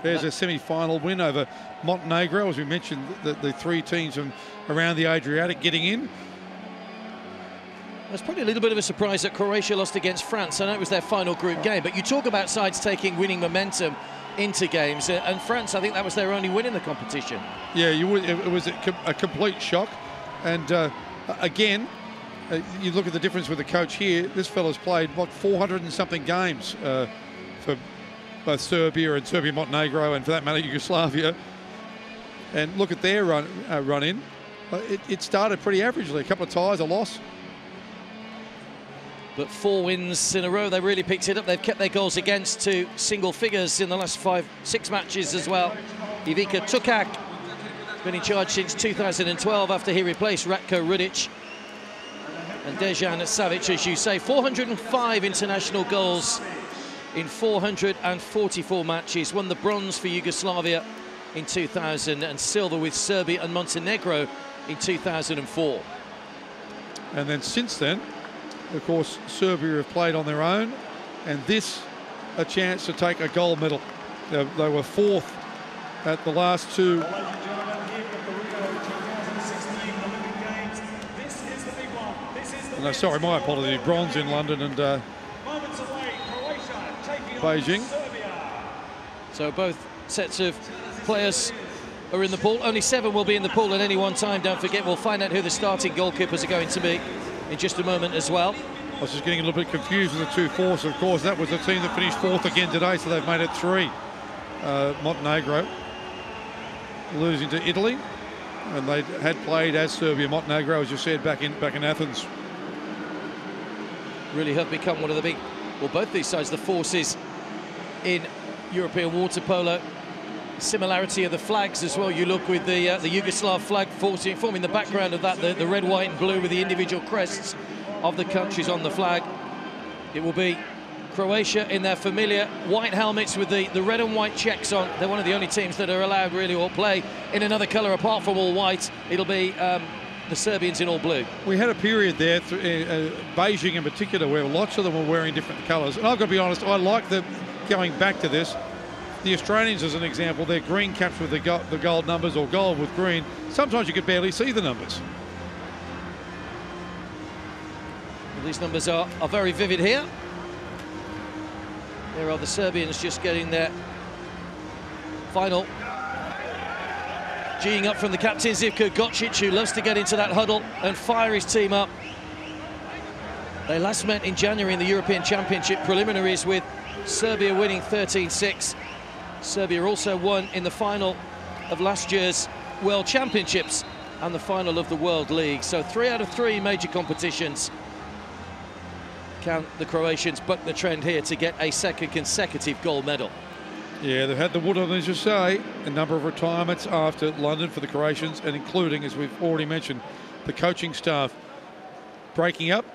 There's a semi-final win over Montenegro, as we mentioned, the three teams from around the Adriatic getting in. It's probably a little bit of a surprise that Croatia lost against France. I know it was their final group game, but you talk about sides taking winning momentum into games, and France, I think that was their only win in the competition. Yeah, you would. It was a complete shock, and again, you look at the difference with the coach here. This fella's played what 400 and something games for both Serbia and Montenegro, and for that matter Yugoslavia. And look at their run in. It started pretty averagely, a couple of ties, a loss. But 4 wins in a row, they really picked it up. They've kept their goals against to single figures in the last 5-6 matches as well. Ivica Tukak has been in charge since 2012 after he replaced Ratko Rudic. And Dejan Savic, as you say, 405 international goals in 444 matches. Won the bronze for Yugoslavia in 2000 and silver with Serbia and Montenegro in 2004. And then since then, of course, Serbia have played on their own, and this a chance to take a gold medal. They were 4th at the last 2. No, sorry, my apologies. Bronze in London and Beijing. So both sets of players are in the pool. Only 7 will be in the pool at any one time. Don't forget, we'll find out who the starting goalkeepers are going to be in just a moment as well. I was just getting a little bit confused with the 2 fourths. Of course, that was the team that finished 4th again today, so they've made it 3. Montenegro losing to Italy, and they had played as Serbia. Montenegro, as you said, back in Athens. Really have become one of the big, well, both these sides, the forces in European water polo. Similarity of the flags as well. You look with the Yugoslav flag forming the background of that, the red, white and blue with the individual crests of the countries on the flag. It will be Croatia in their familiar white helmets with the red and white checks on. They're one of the only teams that are allowed really or play in another colour apart from all white. It'll be the Serbians in all blue. We had a period there, Beijing in particular, where lots of them were wearing different colours. And I've got to be honest, I like going back to this. The Australians, as an example, their green caps with the gold numbers, or gold with green. Sometimes you could barely see the numbers. Well, these numbers are very vivid here. There are the Serbians just getting their final. Geeing up from the captain, Zivko Gocic, who loves to get into that huddle and fire his team up. They last met in January in the European Championship preliminaries with Serbia winning 13-6. Serbia also won in the final of last year's World Championships and the final of the World League. So 3 out of 3 major competitions. Can the Croatians buck the trend here to get a 2nd consecutive gold medal? Yeah, they've had the wood on, as you say, a number of retirements after London for the Croatians, and including, as we've already mentioned, the coaching staff breaking up.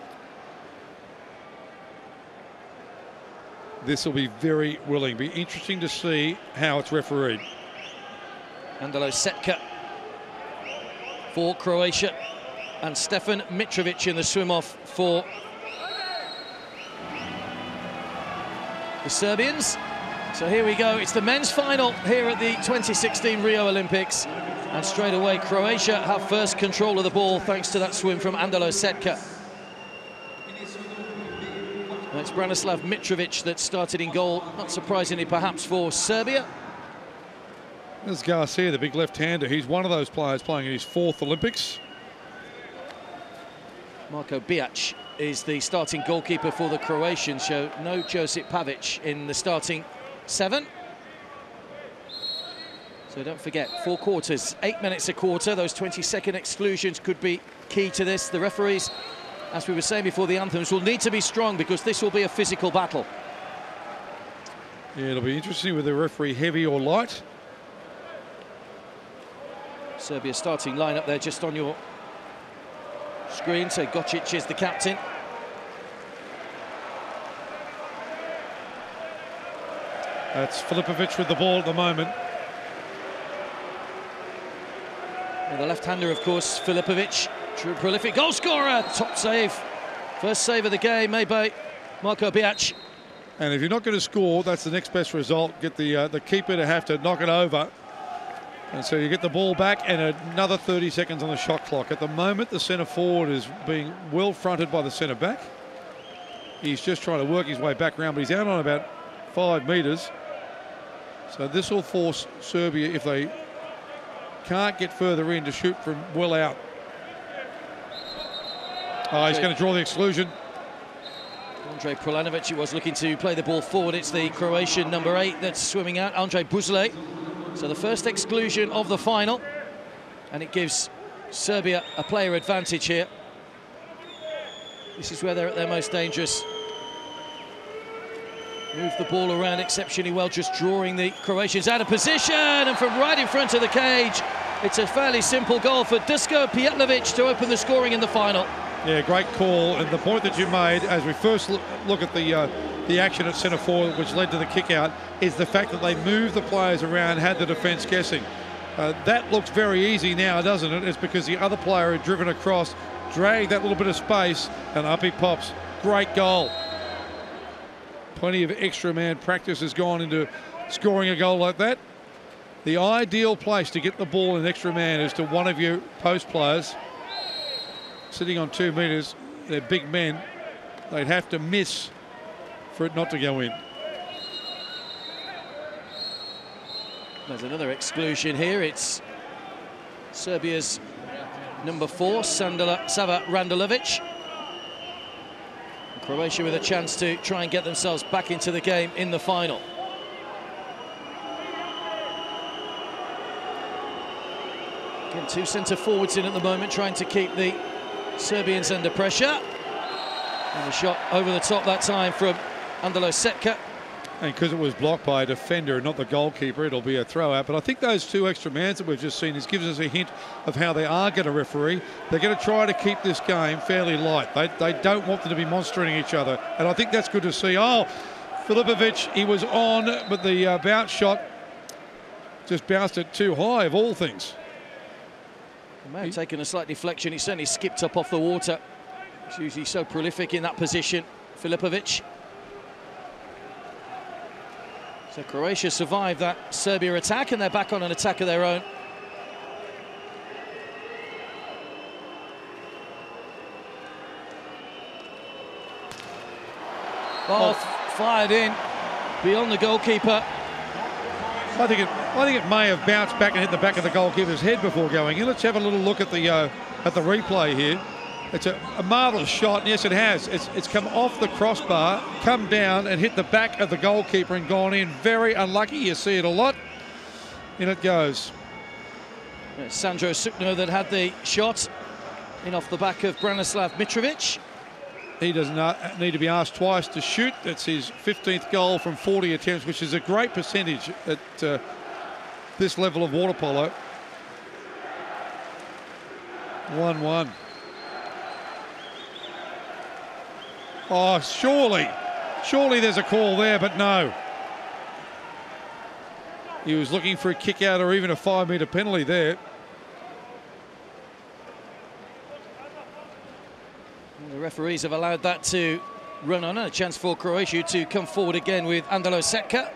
This will be very willing. Be interesting to see how it's refereed. Andalo Setka for Croatia and Stefan Mitrovic in the swim-off for the Serbians. So here we go. It's the men's final here at the 2016 Rio Olympics. And straight away, Croatia have first control of the ball thanks to that swim from Andalo Setka. It's Branislav Mitrovic that started in goal, not surprisingly perhaps for Serbia. There's Garcia, the big left-hander. He's one of those players playing in his 4th Olympics. Marko Bijac is the starting goalkeeper for the Croatians, so no Josip Pavic in the starting 7. So don't forget, 4 quarters, 8 minutes a quarter. Those 20-second exclusions could be key to this. The referees, as we were saying before the anthems, will need to be strong because this will be a physical battle. Yeah, it'll be interesting with the referee heavy or light. Serbia starting lineup there just on your screen. So Gocic is the captain. That's Filipovic with the ball at the moment. And the left-hander, of course, Filipovic, true prolific goal scorer, top save. First save of the game made by Marko Bijac. And if you're not going to score, that's the next best result. Get the keeper to have to knock it over. And so you get the ball back and another 30 seconds on the shot clock. At the moment, the centre forward is being well fronted by the centre back. He's just trying to work his way back around, but he's out on about 5 metres. So this will force Serbia, if they can't get further in, to shoot from well out. Oh, he's going to draw the exclusion. Andre Prolanovic was looking to play the ball forward. It's the Croatian number 8 that's swimming out, Andre Buzle. So the first exclusion of the final, and it gives Serbia a player advantage here. This is where they're at their most dangerous. Move the ball around exceptionally well, just drawing the Croatians out of position, and from right in front of the cage, it's a fairly simple goal for Dusko Pijetlovic to open the scoring in the final. Yeah, great call, and the point that you made as we first look at the action at centre forward, which led to the kick out, is the fact that they moved the players around, had the defence guessing. That looks very easy now, doesn't it? It's because the other player had driven across, dragged that little bit of space, and up he pops. Great goal. Plenty of extra man practice has gone into scoring a goal like that. The ideal place to get the ball in extra man is to one of your post players. Sitting on 2 metres, they're big men. They'd have to miss for it not to go in. There's another exclusion here. It's Serbia's number 4, Sava Randulovic. Croatia with a chance to try and get themselves back into the game in the final. Again, 2 centre forwards in at the moment, trying to keep the Serbians under pressure. And a shot over the top that time from Andalo Setka. And because it was blocked by a defender, not the goalkeeper, it'll be a throw out. But I think those 2 extra mans that we've just seen, this gives us a hint of how they are going to referee. They're going to try to keep this game fairly light. They don't want them to be monstering each other. And I think that's good to see. Oh, Filipovic, he was on, but the bounce shot just bounced it too high, of all things. He may have taken a slight deflection. He certainly skipped up off the water. He's usually so prolific in that position, Filipovic. So Croatia survived that Serbia attack, and they're back on an attack of their own. Ball fired in beyond the goalkeeper. I think it may have bounced back and hit the back of the goalkeeper's head before going in. Let's have a little look at the replay here. It's a marvellous shot, and yes, it has. It's come off the crossbar, come down and hit the back of the goalkeeper and gone in. Very unlucky. You see it a lot. In it goes. It's Sandro Sukno that had the shot in off the back of Branislav Mitrovic. He does not need to be asked twice to shoot. That's his 15th goal from 40 attempts, which is a great percentage at this level of water polo. 1-1. Oh, surely there's a call there, but no. He was looking for a kick out or even a 5-metre penalty there. The referees have allowed that to run on, and a chance for Croatia to come forward again with Andalo Setka.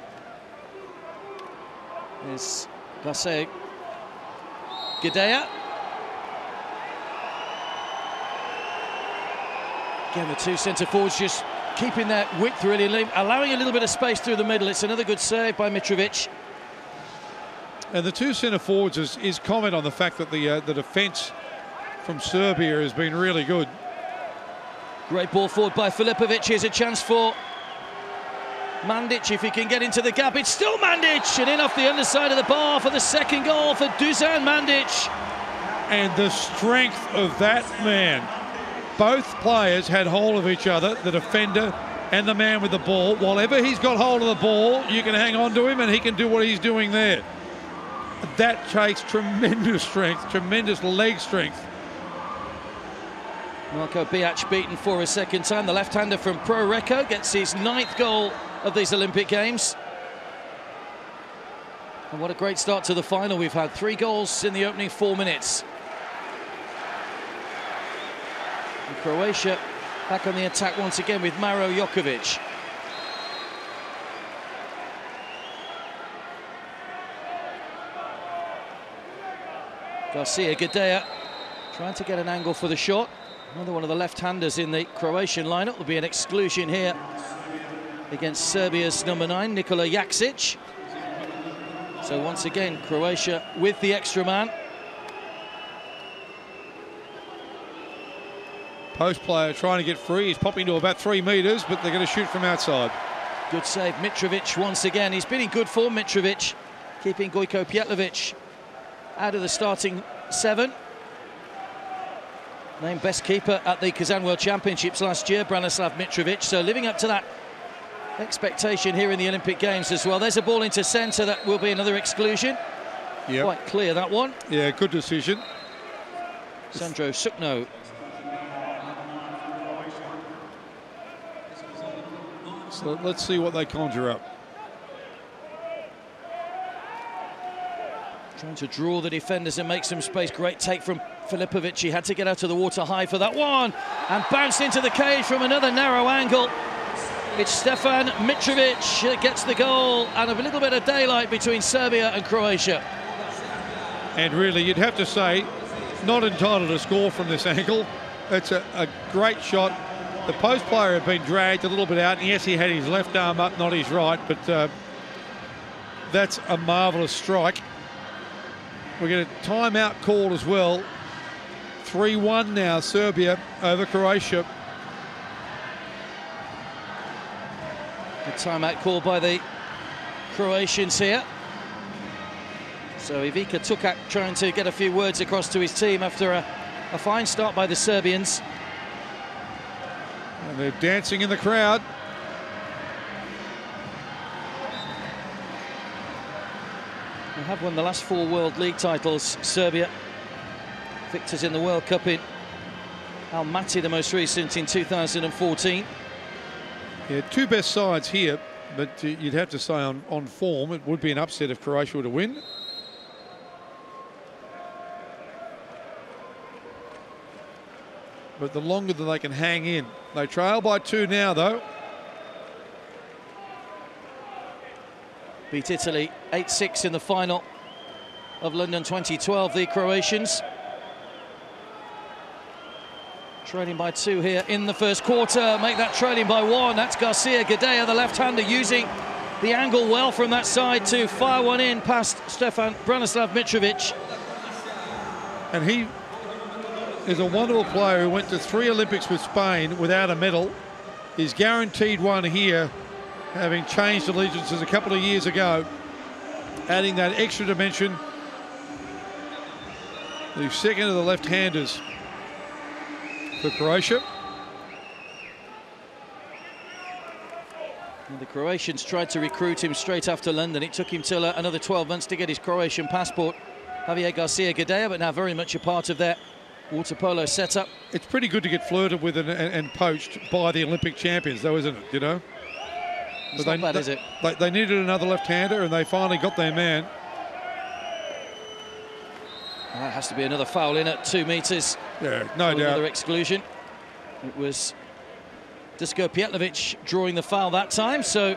There's Vase Gidea. Again, the 2 centre forwards just keeping that width, really allowing a little bit of space through the middle. It's another good save by Mitrovic. And the 2 centre forwards is comment on the fact that the defence from Serbia has been really good. Great ball forward by Filipovic. Here's a chance for Mandic if he can get into the gap. It's still Mandic, and in off the underside of the bar for the second goal for Dusan Mandic. And the strength of that man. Both players had hold of each other, the defender and the man with the ball. Whenever he's got hold of the ball, you can hang on to him and he can do what he's doing there. That takes tremendous strength, tremendous leg strength. Marko Bijac beaten for a second time. The left-hander from Pro Recco gets his 9th goal of these Olympic Games. And what a great start to the final we've had. 3 goals in the opening 4 minutes. And Croatia back on the attack once again with Maro Jokovic. Garcia Gadea trying to get an angle for the shot. Another one of the left-handers in the Croatian lineup. Will be an exclusion here against Serbia's number 9, Nikola Jaksic. So once again, Croatia with the extra man. Post player trying to get free. He's popping to about 3 metres, but they're going to shoot from outside. Good save, Mitrovic once again. He's been in good form, Mitrovic, keeping Gojko Pjetlovic out of the starting 7. Named best keeper at the Kazan World Championships last year, Branislav Mitrovic. So living up to that expectation here in the Olympic Games as well. There's a ball into centre. That will be another exclusion. Yep. Quite clear, that one. Yeah, good decision. Sandro Sukno. So let's see what they conjure up. Trying to draw the defenders and make some space. Great take from Filipovic. He had to get out of the water high for that one. And bounced into the cage from another narrow angle. It's Stefan Mitrovic that gets the goal. And a little bit of daylight between Serbia and Croatia. And really, you'd have to say, not entitled to score from this angle. It's a great shot. The post player had been dragged a little bit out. And yes, he had his left arm up, not his right. But that's a marvellous strike. We're going to timeout call as well. 3-1 now, Serbia over Croatia. A timeout call by the Croatians here. So Ivica Tukak trying to get a few words across to his team after a fine start by the Serbians. And they're dancing in the crowd. They have won the last 4 World League titles, Serbia. Victors in the World Cup in Almaty, the most recent in 2014. Yeah, 2 best sides here, but you'd have to say on form, it would be an upset if Croatia were to win. But the longer that they can hang in. They trail by 2 now, though. Beat Italy 8-6 in the final of London 2012, the Croatians. Trailing by 2 here in the first quarter. Make that trailing by 1. That's Garcia Gadea, the left-hander, using the angle well from that side to fire one in past Stefan Branislav Mitrovic. And he is a wonderful player who went to 3 Olympics with Spain without a medal. He's guaranteed one here, having changed allegiances a couple of years ago, adding that extra dimension. The second of the left-handers for Croatia. And the Croatians tried to recruit him straight after London. It took him till another 12 months to get his Croatian passport. Javier Garcia Gadea, but now very much a part of their water polo setup. It's pretty good to get flirted with and poached by the Olympic champions, though, isn't it? You know? It's not bad, is it? They needed another left-hander, and they finally got their man. Well, that has to be another foul in at 2 metres. Yeah, no doubt. Another exclusion. It was Dusko Pjetlovic drawing the foul that time, so...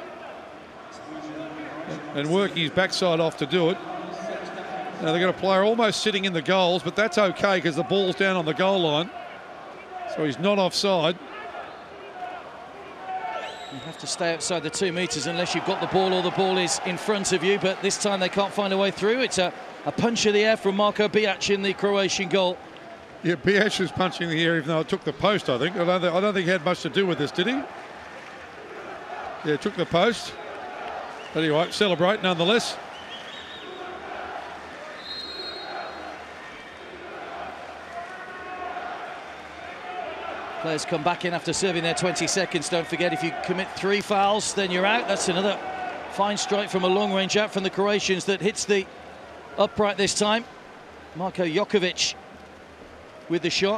And working his backside off to do it. Now they've got a player almost sitting in the goals, but that's okay because the ball's down on the goal line. So he's not offside. You have to stay outside the 2 metres unless you've got the ball or the ball is in front of you, but this time they can't find a way through. It's a punch of the air from Marko Bijac in the Croatian goal. Yeah, Bijac was punching the air even though it took the post, I think. I don't think he had much to do with this, did he? Yeah, took the post. Anyway, celebrate nonetheless. Players come back in after serving their 20 seconds. Don't forget, if you commit 3 fouls, then you're out. That's another fine strike from a long range out from the Croatians that hits the upright this time. Marko Jokovic with the shot.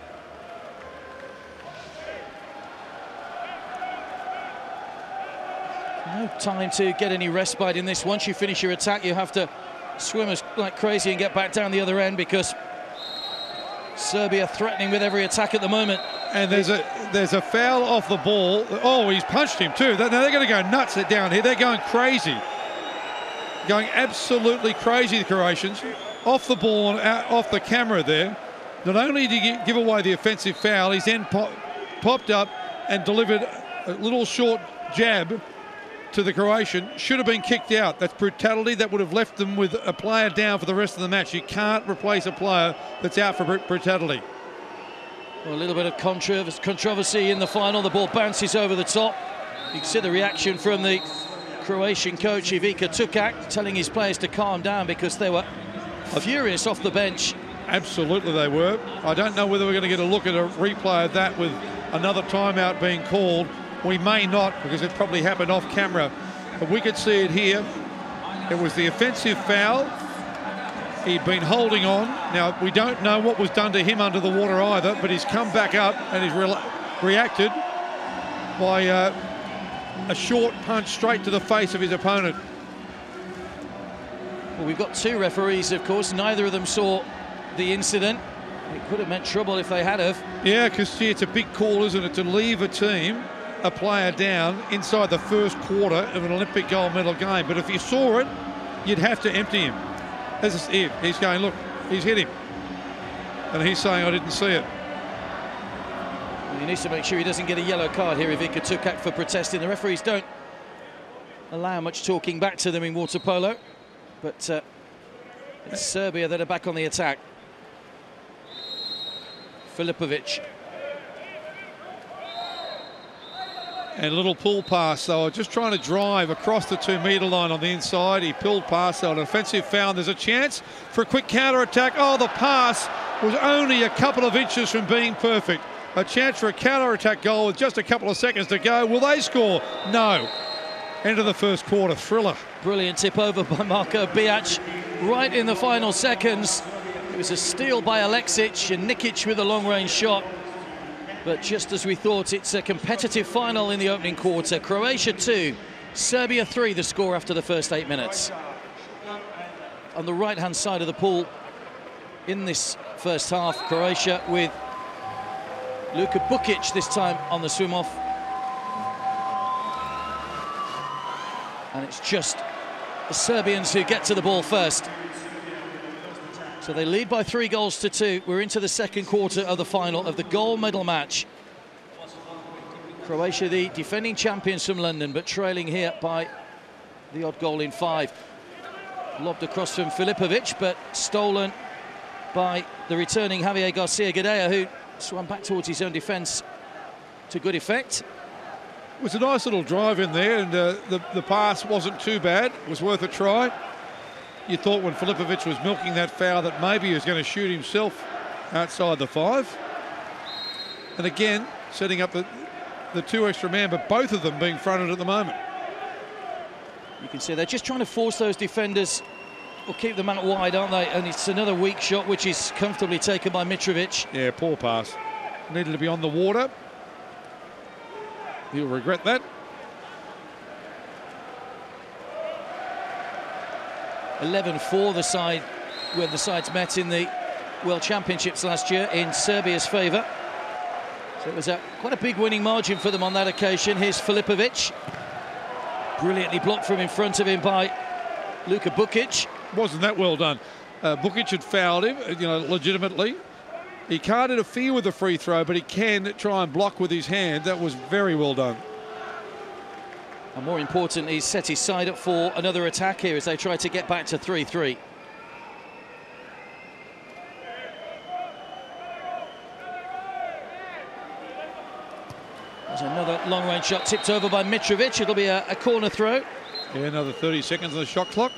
No time to get any respite in this. Once you finish your attack, you have to swim like crazy and get back down the other end, because Serbia threatening with every attack at the moment. And there's a foul off the ball. Oh, he's punched him too. Now they're going to go nuts down here. They're going crazy. Going absolutely crazy, the Croatians. off the ball and out, off the camera there. Not only did he give away the offensive foul, he's then popped up and delivered a little short jab to the Croatian. Should have been kicked out. That's brutality. That would have left them with a player down for the rest of the match. You can't replace a player that's out for brutality. Well, a little bit of controversy in the final. The ball bounces over the top. You can see the reaction from the Croatian coach Ivica Tukak, telling his players to calm down because they were furious off the bench. Absolutely they were. I don't know whether we're going to get a look at a replay of that with another timeout being called. We may not, because it probably happened off camera, but we could see it here. It was the offensive foul. He'd been holding on. Now, we don't know what was done to him under the water either, but he's come back up and he's reacted by a short punch straight to the face of his opponent. Well, we've got two referees, of course. Neither of them saw the incident. It could have meant trouble if they had have. Yeah, because it's a big call, isn't it, to leave a team, a player down inside the first quarter of an Olympic gold medal game. But if you saw it, you'd have to empty him. He's going, look, he's hit him. And he's saying, I didn't see it. Well, he needs to make sure he doesn't get a yellow card here, Ivica Tukak, for protesting. The referees don't allow much talking back to them in water polo. But it's Serbia that are back on the attack. Filipovic. And a little pull pass, though, just trying to drive across the 2-metre line on the inside. He pulled past, so an offensive foul. There's a chance for a quick counter-attack. Oh, the pass was only a couple of inches from being perfect. A chance for a counter-attack goal with just a couple of seconds to go. Will they score? No. End of the first quarter, thriller. Brilliant tip over by Marko Bijac right in the final seconds. It was a steal by Aleksic and Nikic with a long-range shot. But just as we thought, it's a competitive final in the opening quarter. Croatia 2, Serbia 3, the score after the first 8 minutes. On the right-hand side of the pool in this first half, Croatia with Luka Bukic this time on the swim-off. And it's just the Serbians who get to the ball first. So they lead by 3 goals to 2. We're into the second quarter of the final of the gold medal match. Croatia, the defending champions from London, but trailing here by the odd goal in 5. Lobbed across from Filipovic, but stolen by the returning Javier Garcia-Gadea, who swam back towards his own defence to good effect. It was a nice little drive in there, and the pass wasn't too bad. It was worth a try. You thought when Filipovic was milking that foul that maybe he was going to shoot himself outside the 5. And again, setting up the 2 extra men, but both of them being fronted at the moment. You can see they're just trying to force those defenders or keep them out wide, aren't they? And it's another weak shot, which is comfortably taken by Mitrovic. Yeah, poor pass. Needed to be on the water. He'll regret that. 11-4 the side when the sides met in the World Championships last year in Serbia's favour. So it was quite a big winning margin for them on that occasion. Here's Filipovic. Brilliantly blocked from in front of him by Luka Bukic. Wasn't that well done. Bukic had fouled him, legitimately. He can't interfere with the free throw, but he can try and block with his hand. That was very well done. And more important, he's set his side up for another attack here as they try to get back to 3-3. There's another long-range shot tipped over by Mitrovic. It'll be a corner throw. Yeah, another 30 seconds on the shot clock.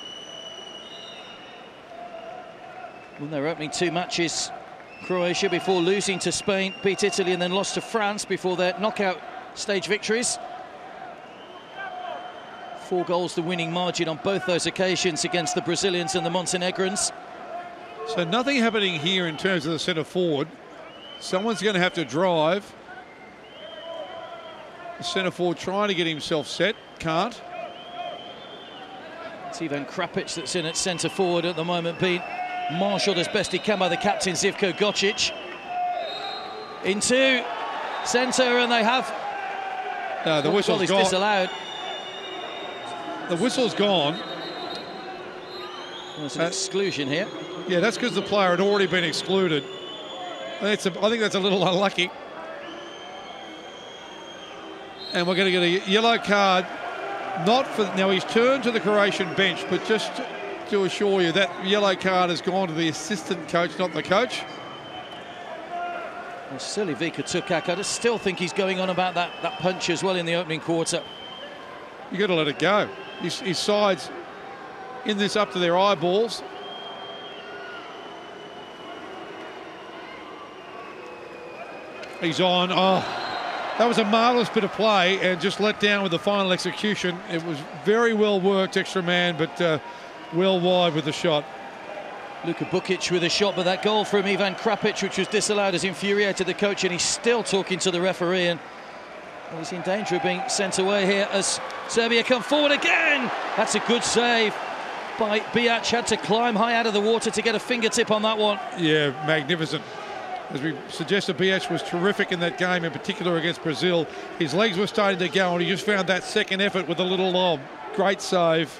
Won their opening 2 matches, Croatia, before losing to Spain, beat Italy and then lost to France before their knockout stage victories. 4 goals the winning margin on both those occasions against the Brazilians and the Montenegrins. So nothing happening here in terms of the centre forward. Someone's going to have to drive. The centre forward trying to get himself set, can't. It's Ivan Krapic that's in at centre forward at the moment, being marshalled as best he can by the captain Zivko Gocic. Into centre, and they have... No, the whistle's gone. Disallowed. The whistle's gone. There's an exclusion here. Yeah, that's because the player had already been excluded. I think that's a little unlucky. And we're going to get a yellow card. Not for now. He's turned to the Croatian bench, but just to assure you that yellow card has gone to the assistant coach, not the coach. Well, silly Vika Tukak. I just still think he's going on about that punch as well in the opening quarter. You got to let it go. His side's in this up to their eyeballs. He's on. Oh, that was a marvellous bit of play and just let down with the final execution. It was very well worked, extra man, but well wide with the shot. Luka Bukic with a shot, but that goal from Ivan Krapic, which was disallowed, has infuriated the coach, and he's still talking to the referee, and he's in danger of being sent away here as Serbia come forward again. That's a good save by Bijac. Had to climb high out of the water to get a fingertip on that one. Yeah, magnificent. As we suggested, Bijac was terrific in that game, in particular against Brazil. His legs were starting to go, and he just found that second effort with a little lob. Great save.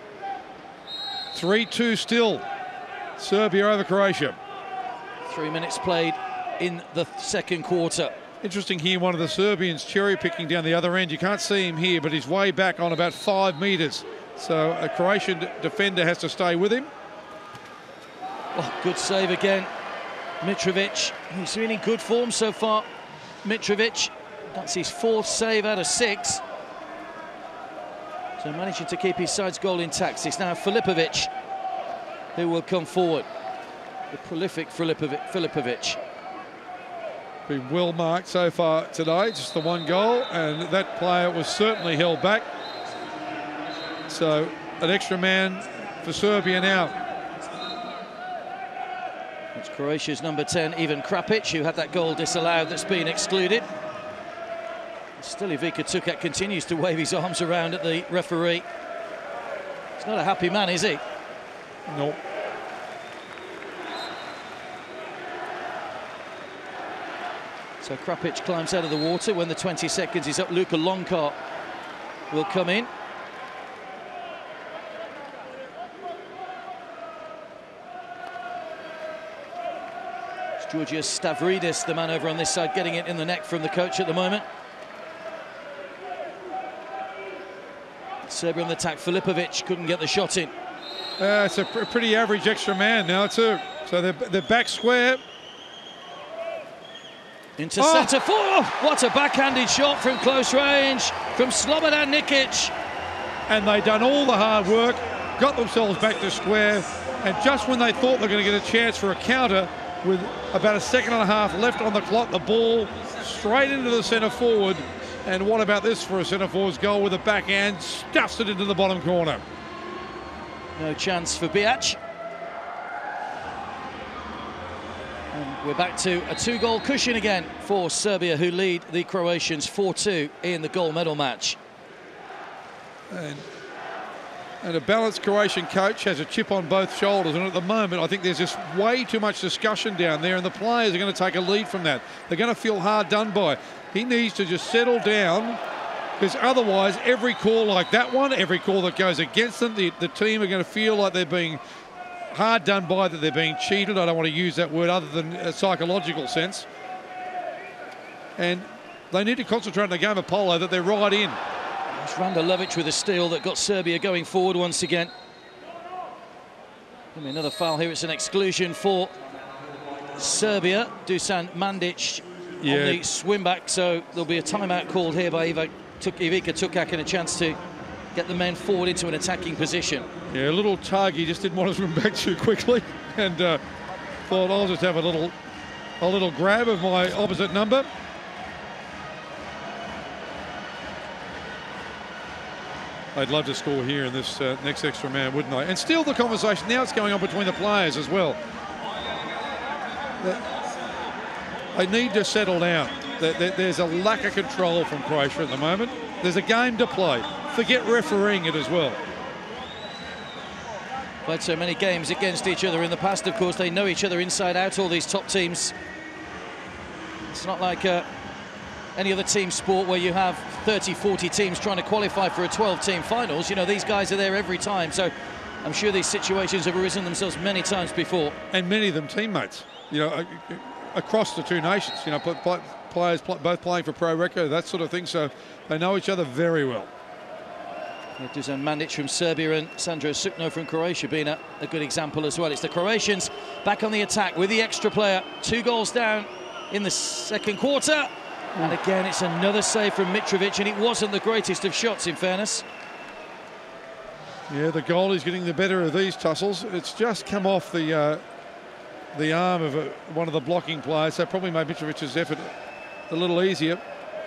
3-2 still. Serbia over Croatia. 3 minutes played in the second quarter. Interesting here, one of the Serbians cherry-picking down the other end. You can't see him here, but he's way back on about 5 metres. So a Croatian defender has to stay with him. Oh, good save again. Mitrovic, he's really in good form so far. Mitrovic, that's his 4th save out of 6. So managing to keep his side's goal intact. It's now Filipovic who will come forward. The prolific Filipovic. Been well marked so far today, just the 1 goal, and that player was certainly held back. So an extra man for Serbia now. It's Croatia's number 10, Ivan Krapic, who had that goal disallowed that's been excluded. Still, Vika Tukak continues to wave his arms around at the referee. He's not a happy man, is he? No. So Krapic climbs out of the water. When the 20 seconds is up, Luka Loncar will come in. It's Georgios Stavridis, the man over on this side, getting it in the neck from the coach at the moment. Serbia on the attack. Filipovic couldn't get the shot in. It's a pretty average extra man now too. So they're back square. Into centre forward. What a backhanded shot from close range from Slobodan Nikic. And they've done all the hard work, got themselves back to square, and just when they thought they were going to get a chance for a counter, with about 1.5 seconds left on the clock, the ball straight into the centre forward. And what about this for a centre forward's goal with a backhand? Stuffs it into the bottom corner. No chance for Bijac. And we're back to a 2-goal cushion again for Serbia, who lead the Croatians 4-2 in the gold medal match. And a balanced Croatian coach has a chip on both shoulders, and at the moment I think there's just way too much discussion down there, and the players are going to take a lead from that. They're going to feel hard done by. He needs to just settle down, because otherwise every call like that one, every call that goes against them, the team are going to feel like they're being hard done by, that they're being cheated. I don't want to use that word other than a psychological sense. And they need to concentrate on the game of polo that they're right in. It's Randelovic with a steal that got Serbia going forward once again. Give me another foul here. It's an exclusion for Serbia. Dusan Mandic on the swim back, so there'll be a timeout called here by Vika Tukak, and a chance to get the men forward into an attacking position. Yeah, a little tug. He just didn't want to swim back too quickly, and thought I'll just have a little grab of my opposite number. I'd love to score here in this next extra man, wouldn't I? And still the conversation, now it's going on between the players as well. They need to settle down. There's a lack of control from Croatia at the moment. There's a game to play. Forget refereeing it as well. Played so many games against each other in the past, of course. They know each other inside out, all these top teams. It's not like any other team sport where you have 30, 40 teams trying to qualify for a 12-team finals. You know, these guys are there every time. So I'm sure these situations have arisen themselves many times before. And many of them teammates, you know, across the two nations, you know, players both playing for Pro Reco, that sort of thing, so they know each other very well. Yeah, Dusan Mandic from Serbia and Sandro Sukno from Croatia being a good example as well. It's the Croatians back on the attack with the extra player. 2 goals down in the second quarter. And again, it's another save from Mitrovic, and it wasn't the greatest of shots, in fairness. Yeah, the goalie's getting the better of these tussles. It's just come off the arm of one of the blocking players, so probably made Mitrovic's effort a little easier.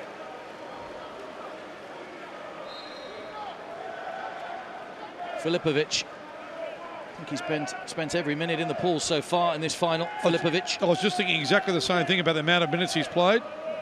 Filipovic, I think he's spent every minute in the pool so far in this final. Filipovic. I was just thinking exactly the same thing about the amount of minutes he's played.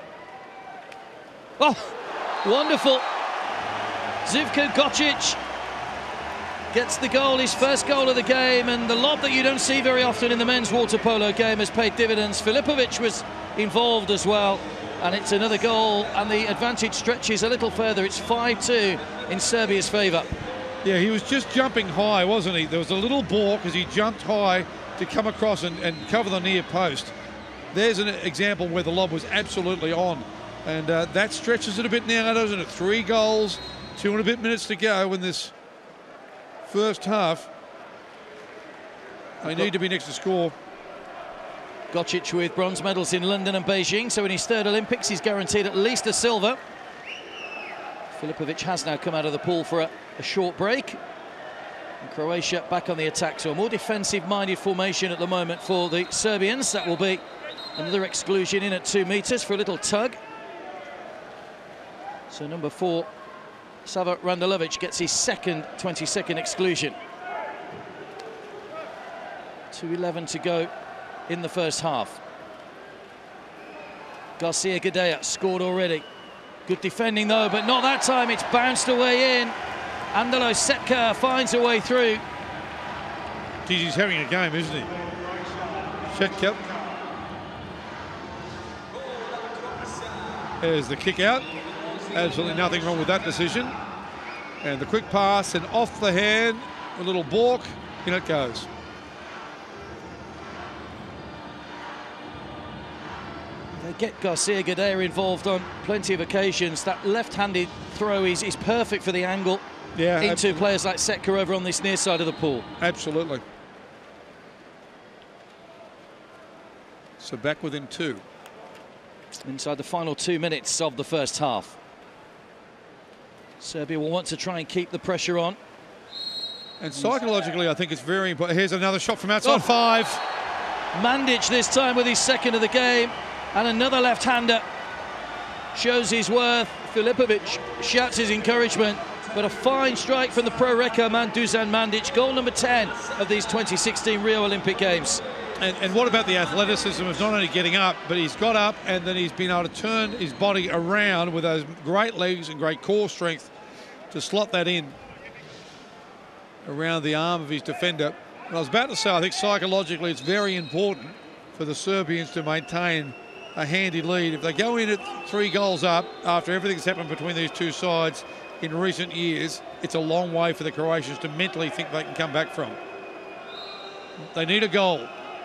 Oh, wonderful. Zivko Gocic gets the goal, his first goal of the game, and the lob that you don't see very often in the men's water polo game has paid dividends. Filipovic was involved as well, and it's another goal, and the advantage stretches a little further. It's 5-2 in Serbia's favour. Yeah, he was just jumping high, wasn't he? There was a little balk as he jumped high to come across and cover the near post. There's an example where the lob was absolutely on. And that stretches it a bit now, doesn't it? 3 goals, 2 and a bit minutes to go in this first half. They need to be next to score. Gocic with bronze medals in London and Beijing, so in his 3rd Olympics he's guaranteed at least a silver. Filipovic has now come out of the pool for a short break. And Croatia back on the attack, so a more defensive-minded formation at the moment for the Serbians. That will be another exclusion in at 2 metres for a little tug. So number 4, Sava Randelovic, gets his second 20-second exclusion. 2:11 to go in the first half. Garcia Gadea scored already. Good defending though, but not that time. It's bounced away in. Andalo Setka finds a way through. Geez, he's having a game, isn't he? Setka. There's the kick out. Absolutely nothing wrong with that decision. And the quick pass and off the hand, a little balk, in it goes. They get Garcia Gadea involved on plenty of occasions. That left-handed throw is perfect for the angle into absolutely. Players like Setka over on this near side of the pool. Absolutely. So back within 2. Inside the final 2 minutes of the first half. Serbia will want to try and keep the pressure on. And psychologically, I think it's very important. Here's another shot from outside 5. Mandic this time with his 2nd of the game. And another left-hander shows his worth. Filipovic shouts his encouragement. But a fine strike from the Pro Reco man, Dusan Mandic. Goal number 10 of these 2016 Rio Olympic Games. And what about the athleticism of not only getting up, but he's got up and then he's been able to turn his body around with those great legs and great core strength to slot that in around the arm of his defender. And I was about to say, I think psychologically it's very important for the Serbians to maintain a handy lead. If they go in at 3 goals up after everything that's happened between these two sides in recent years, it's a long way for the Croatians to mentally think they can come back from. They need a goal.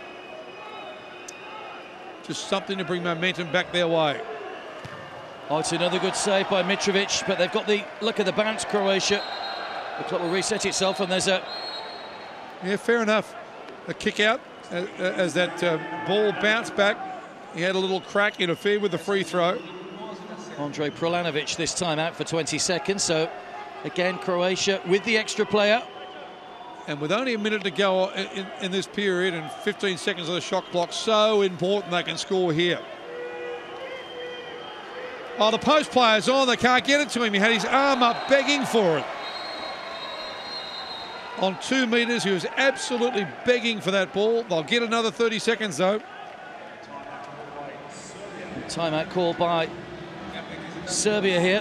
Just something to bring momentum back their way. Oh, it's another good save by Mitrovic, but they've got the look at the bounce, Croatia. The clock will reset itself, and there's a... Yeah, fair enough. A kick out as that ball bounced back. He had a little crack, interfered with the free throw. Andre Prolanovic this time out for 20 seconds. So, again, Croatia with the extra player. And with only a minute to go in this period and 15 seconds of the shot clock, so important they can score here. Oh, the post player's on. They can't get it to him. He had his arm up begging for it. On 2 metres, he was absolutely begging for that ball. They'll get another 30 seconds, though. Timeout called by Serbia here.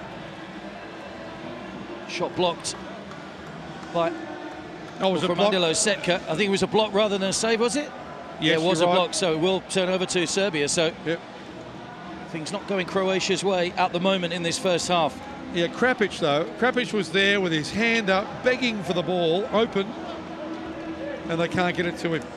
Shot blocked by Armandilo Setka. I think it was a block rather than a save, was it? Yes, yeah, it was a block, so it will turn over to Serbia. So yep. Things not going Croatia's way at the moment in this first half. Yeah, Krapic though. Krapic was there with his hand up, begging for the ball, open, and they can't get it to him.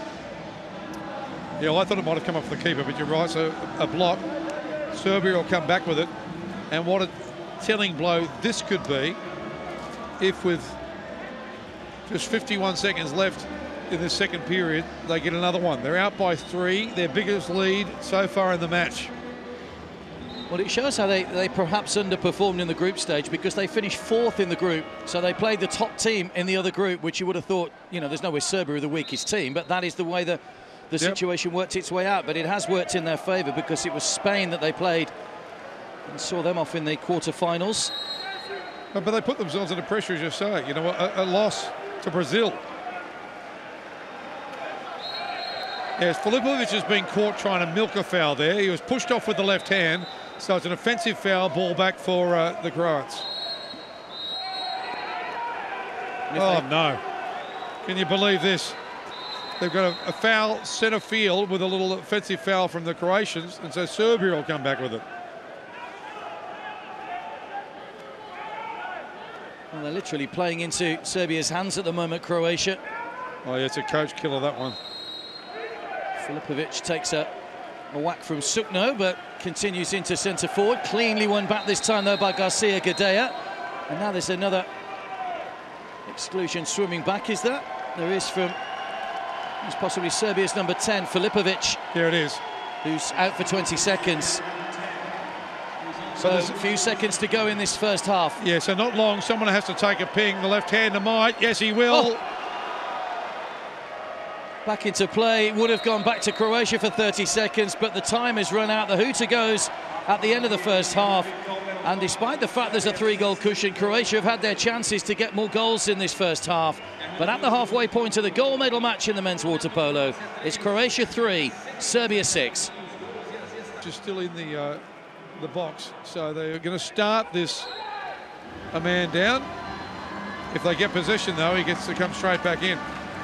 Yeah, well, I thought it might have come off the keeper, but you're right. So a block. Serbia will come back with it. And what a telling blow this could be if with just 51 seconds left in this second period, they get another one. They're out by 3, their biggest lead so far in the match. Well, it shows how they perhaps underperformed in the group stage, because they finished 4th in the group. So they played the top team in the other group, which you would have thought, you know, there's no way Serbia are the weakest team, but that is the way the situation worked its way out. But it has worked in their favour, because it was Spain that they played and saw them off in the quarter-finals. But they put themselves under pressure, as you say. You know, a loss to Brazil. Yes, Filipovic has been caught trying to milk a foul there. He was pushed off with the left hand. So it's an offensive foul, ball back for the Croats. Oh, no. Can you believe this? They've got a foul centre field with a little offensive foul from the Croatians, and so Serbia will come back with it. Well, they're literally playing into Serbia's hands at the moment, Croatia. Oh, yeah, it's a coach killer, that one. Filipovic takes a whack from Sukno, but continues into centre forward. Cleanly won back this time, though, by Garcia Gadea. And now there's another exclusion swimming back, is there? There is from, who's possibly Serbia's number 10, Filipovic. There it is. Who's out for 20 seconds. So a few seconds to go in this first half. Yeah, so not long. Someone has to take a ping. The left-hander might. Yes, he will. Oh. Back into play, would have gone back to Croatia for 30 seconds, but the time has run out. The hooter goes at the end of the first half, and despite the fact there's a 3-goal cushion, Croatia have had their chances to get more goals in this first half. But at the halfway point of the gold medal match in the men's water polo, it's Croatia 3, Serbia 6. Just still in the box, so they're going to start this a man down. If they get possession, though, he gets to come straight back in.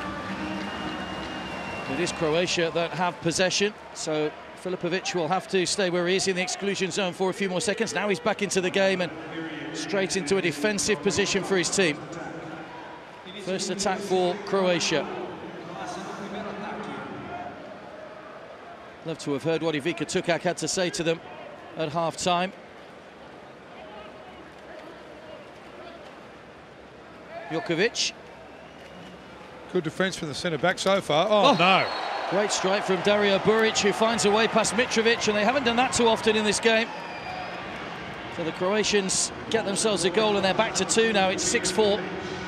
It is Croatia that have possession, so Filipovic will have to stay where he is in the exclusion zone for a few more seconds. Now he's back into the game and straight into a defensive position for his team. First attack for Croatia. Love to have heard what Ivica Tukak had to say to them at half-time. Jokovic. Good defence from the centre-back so far. Oh, no. Great strike from Dario Buric, who finds a way past Mitrovic, and they haven't done that too often in this game. So the Croatians get themselves a goal, and they're back to 2 now. It's 6-4.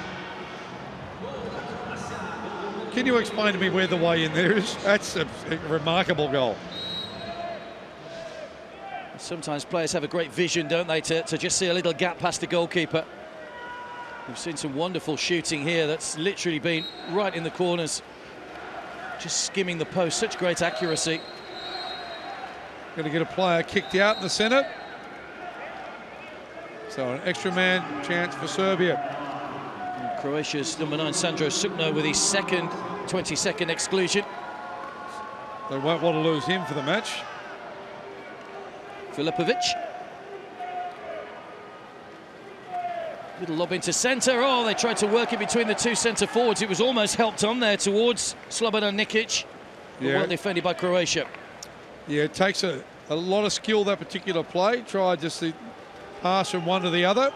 Can you explain to me where the way in there is? That's a remarkable goal. Sometimes players have a great vision, don't they, to just see a little gap past the goalkeeper. We've seen some wonderful shooting here that's literally been right in the corners, just skimming the post. Such great accuracy. Going to get a player kicked out in the centre. So an extra man chance for Serbia. And Croatia's number 9, Sandro Sukno, with his second 20-second exclusion. They won't want to lose him for the match. Filipovic. Little lob into centre. Oh, they tried to work it between the two centre forwards. It was almost helped on there towards Slobodan Nikic. But well defended by Croatia. Yeah, it takes a lot of skill, that particular play. Tried just to pass from one to the other.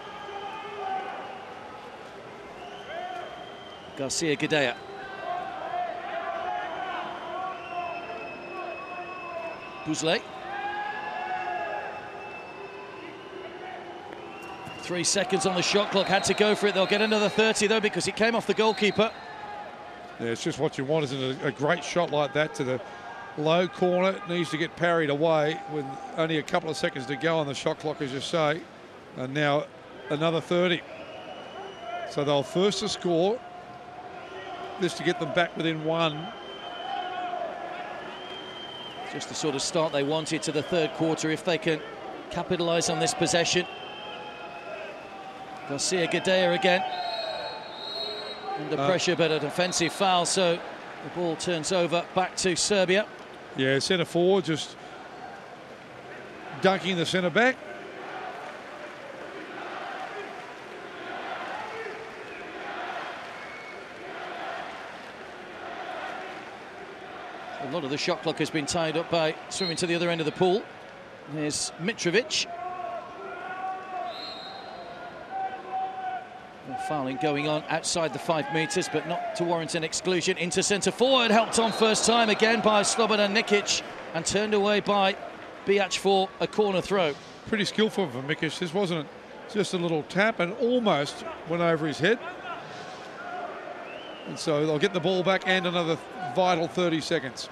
Garcia Gadea. Buzle. 3 seconds on the shot clock, had to go for it. They'll get another 30 though, because it came off the goalkeeper. Yeah, it's just what you want, isn't it? A great shot like that to the low corner. It needs to get parried away with only a couple of seconds to go on the shot clock, as you say. And now another 30. So they'll first to score. This to get them back within 1. Just the sort of start they wanted to the third quarter, if they can capitalise on this possession. Garcia Gadea again. Under pressure, but an offensive foul, so the ball turns over back to Serbia. Yeah, centre forward just dunking the centre back. A lot of the shot clock has been tied up by swimming to the other end of the pool. Here's Mitrovic. Fouling going on outside the 5 metres, but not to warrant an exclusion. Into centre forward, helped on first time again by Slobodan Nikic, and turned away by Bijac for a corner throw. Pretty skillful for Mikic. This wasn't just a little tap, and almost went over his head. And so they'll get the ball back and another vital 30 seconds.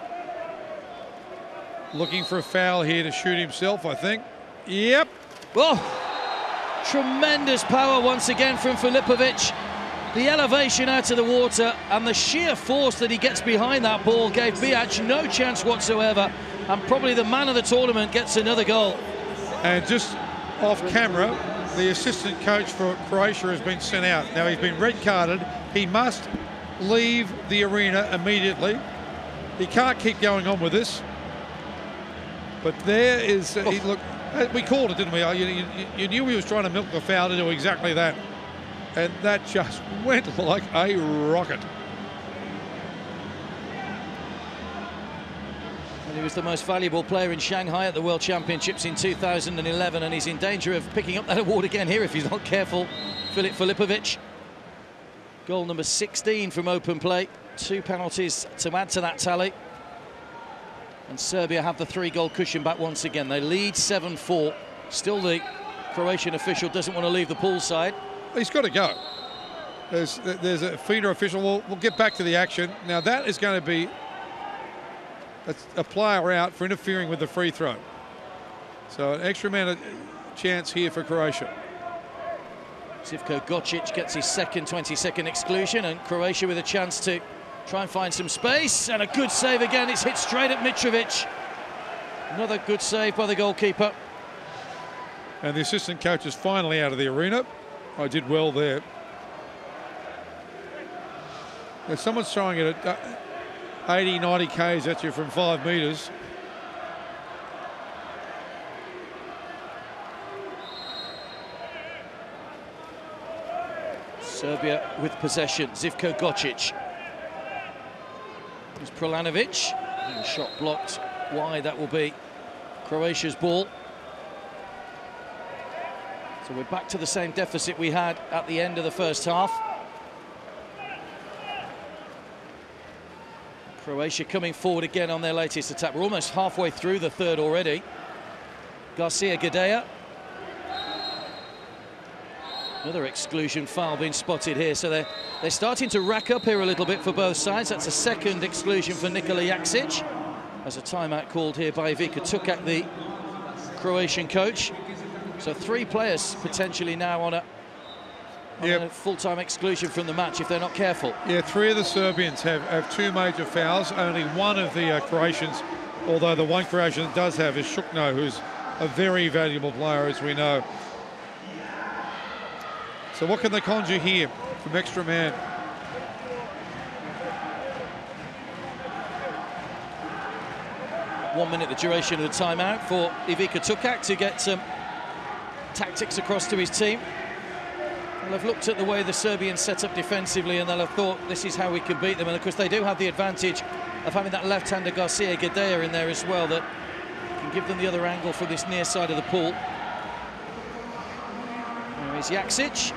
Looking for a foul here to shoot himself, I think. Yep. Oh, tremendous power once again from Filipovic. The elevation out of the water and the sheer force that he gets behind that ball gave Bijac no chance whatsoever. And probably the man of the tournament gets another goal. And just off camera, the assistant coach for Croatia has been sent out. Now, he's been red carded. He must leave the arena immediately. He can't keep going on with this. But there is, look, we called it, didn't we? You knew he was trying to milk the foul to do exactly that. And that just went like a rocket. And he was the most valuable player in Shanghai at the World Championships in 2011, and he's in danger of picking up that award again here if he's not careful. Filip Filipovic. Goal number 16 from open play. 2 penalties to add to that tally. And Serbia have the 3-goal cushion back once again. They lead 7-4. Still, the Croatian official doesn't want to leave the pool side. He's got to go. There's a feeder official. We'll get back to the action. Now, that is going to be a player out for interfering with the free throw. So an extra amount of chance here for Croatia. Živko Gocic gets his second 20-second exclusion, and Croatia with a chance to try and find some space, and a good save again. It's hit straight at Mitrovic. Another good save by the goalkeeper. And the assistant coach is finally out of the arena. I did well there. Now, someone's throwing it at 80, 90 Ks at you from 5 metres. Serbia with possession. Živko Gocic. There's Prolanovic. And shot blocked wide. That will be Croatia's ball. So we're back to the same deficit we had at the end of the first half. Croatia coming forward again on their latest attack. We're almost halfway through the third already. Garcia Gadea. Another exclusion foul being spotted here. So they're starting to rack up here a little bit for both sides. That's a second exclusion for Nikola Jaksic. There's a timeout called here by Ivica Tukak, the Croatian coach. So 3 players potentially now on a full-time exclusion from the match if they're not careful. Yeah, 3 of the Serbians have 2 major fouls. Only 1 of the Croatians, although the one Croatian that does have is Shukno, who's a very valuable player, as we know. So what can they conjure here from extra man? One minute the duration of the timeout for Ivica Tukak to get some tactics across to his team. They'll have looked at the way the Serbians set up defensively, and they'll have thought this is how we can beat them. And of course they do have the advantage of having that left-hander Garcia Gadea in there as well, that can give them the other angle from this near side of the pool. There is Jaksic.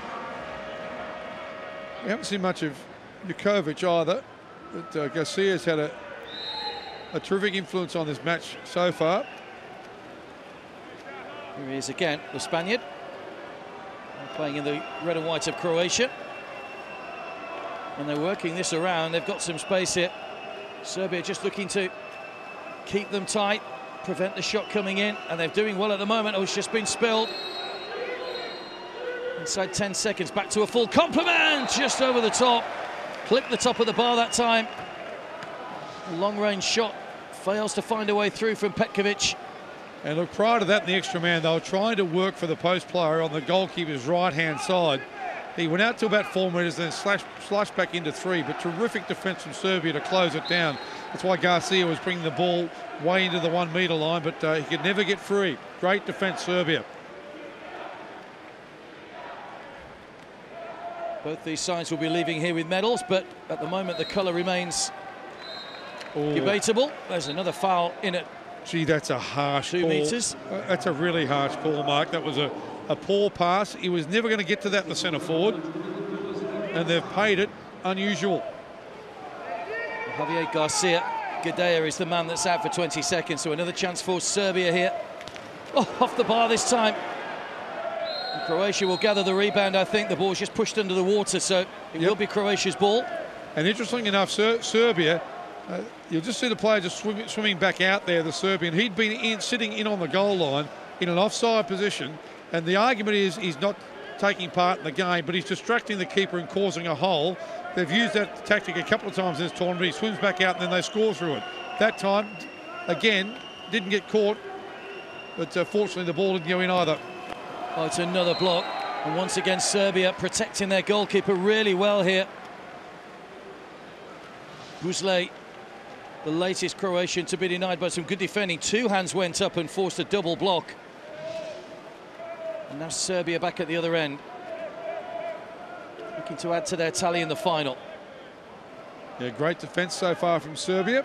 We haven't seen much of Jukovic either, but Garcia's had a terrific influence on this match so far. Here he is again, the Spaniard, playing in the red and white of Croatia. And they're working this around. They've got some space here. Serbia just looking to keep them tight, prevent the shot coming in, and they're doing well at the moment. Oh, it's just been spilled. Inside 10 seconds, back to a full complement, just over the top. Clipped the top of the bar that time. Long-range shot fails to find a way through from Petkovic. And look, prior to that in the extra man, they were trying to work for the post player on the goalkeeper's right-hand side. He went out to about 4 metres, then slashed back into 3, but terrific defence from Serbia to close it down. That's why Garcia was bringing the ball way into the 1 metre line, but he could never get free. Great defence, Serbia. Both these sides will be leaving here with medals, but at the moment the colour remains Debatable. There's another foul in it. Gee, that's a harsh 2 ball. metres. That's a really harsh ball, Mark. That was a poor pass. He was never going to get to that in the centre forward. And they've paid it unusual. Javier Garcia Gadea is the man that's out for 20 seconds. So another chance for Serbia here. Oh, off the bar this time. And Croatia will gather the rebound, I think. The ball's just pushed under the water, so it will be Croatia's ball. And interesting enough, Serbia, you'll just see the player just swimming back out there, the Serbian. He'd been sitting in on the goal line in an offside position, and the argument is he's not taking part in the game, but he's distracting the keeper and causing a hole. They've used that tactic a couple of times in this tournament. He swims back out and then they score through it. That time, again, didn't get caught, but fortunately the ball didn't go in either. Oh, it's another block, and once again Serbia protecting their goalkeeper really well here. Buzlej, the latest Croatian to be denied by some good defending. 2 hands went up and forced a double block. And now Serbia back at the other end, looking to add to their tally in the final. Yeah, great defence so far from Serbia.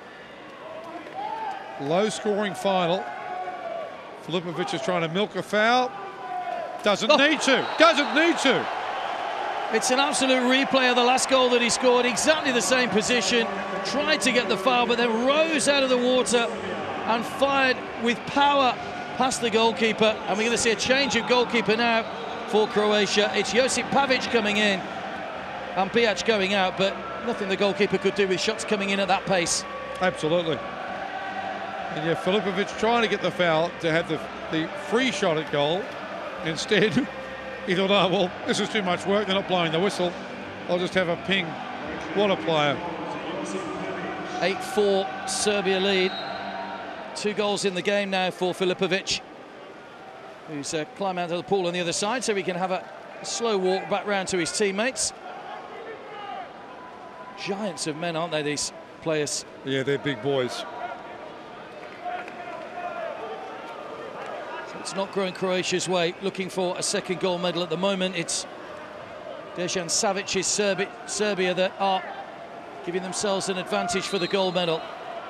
Low-scoring final. Filipovic is trying to milk a foul. Doesn't need to. Doesn't need to. It's an absolute replay of the last goal that he scored. Exactly the same position. Tried to get the foul, but then rose out of the water and fired with power past the goalkeeper. And we're going to see a change of goalkeeper now for Croatia. It's Josip Pavic coming in and Pijac going out, but nothing the goalkeeper could do with shots coming in at that pace. Absolutely. And yeah, Filipovic trying to get the foul to have the free shot at goal. Instead, he thought, oh, well, this is too much work. They're not blowing the whistle. I'll just have a ping. What a player. 8-4 Serbia lead. 2 goals in the game now for Filipovic, who's climbed out of the pool on the other side so he can have a slow walk back round to his teammates. Giants of men, aren't they, these players? Yeah, they're big boys. So it's not growing Croatia's way. Looking for a second gold medal at the moment. It's Dejan Savic's Serbia that are giving themselves an advantage for the gold medal.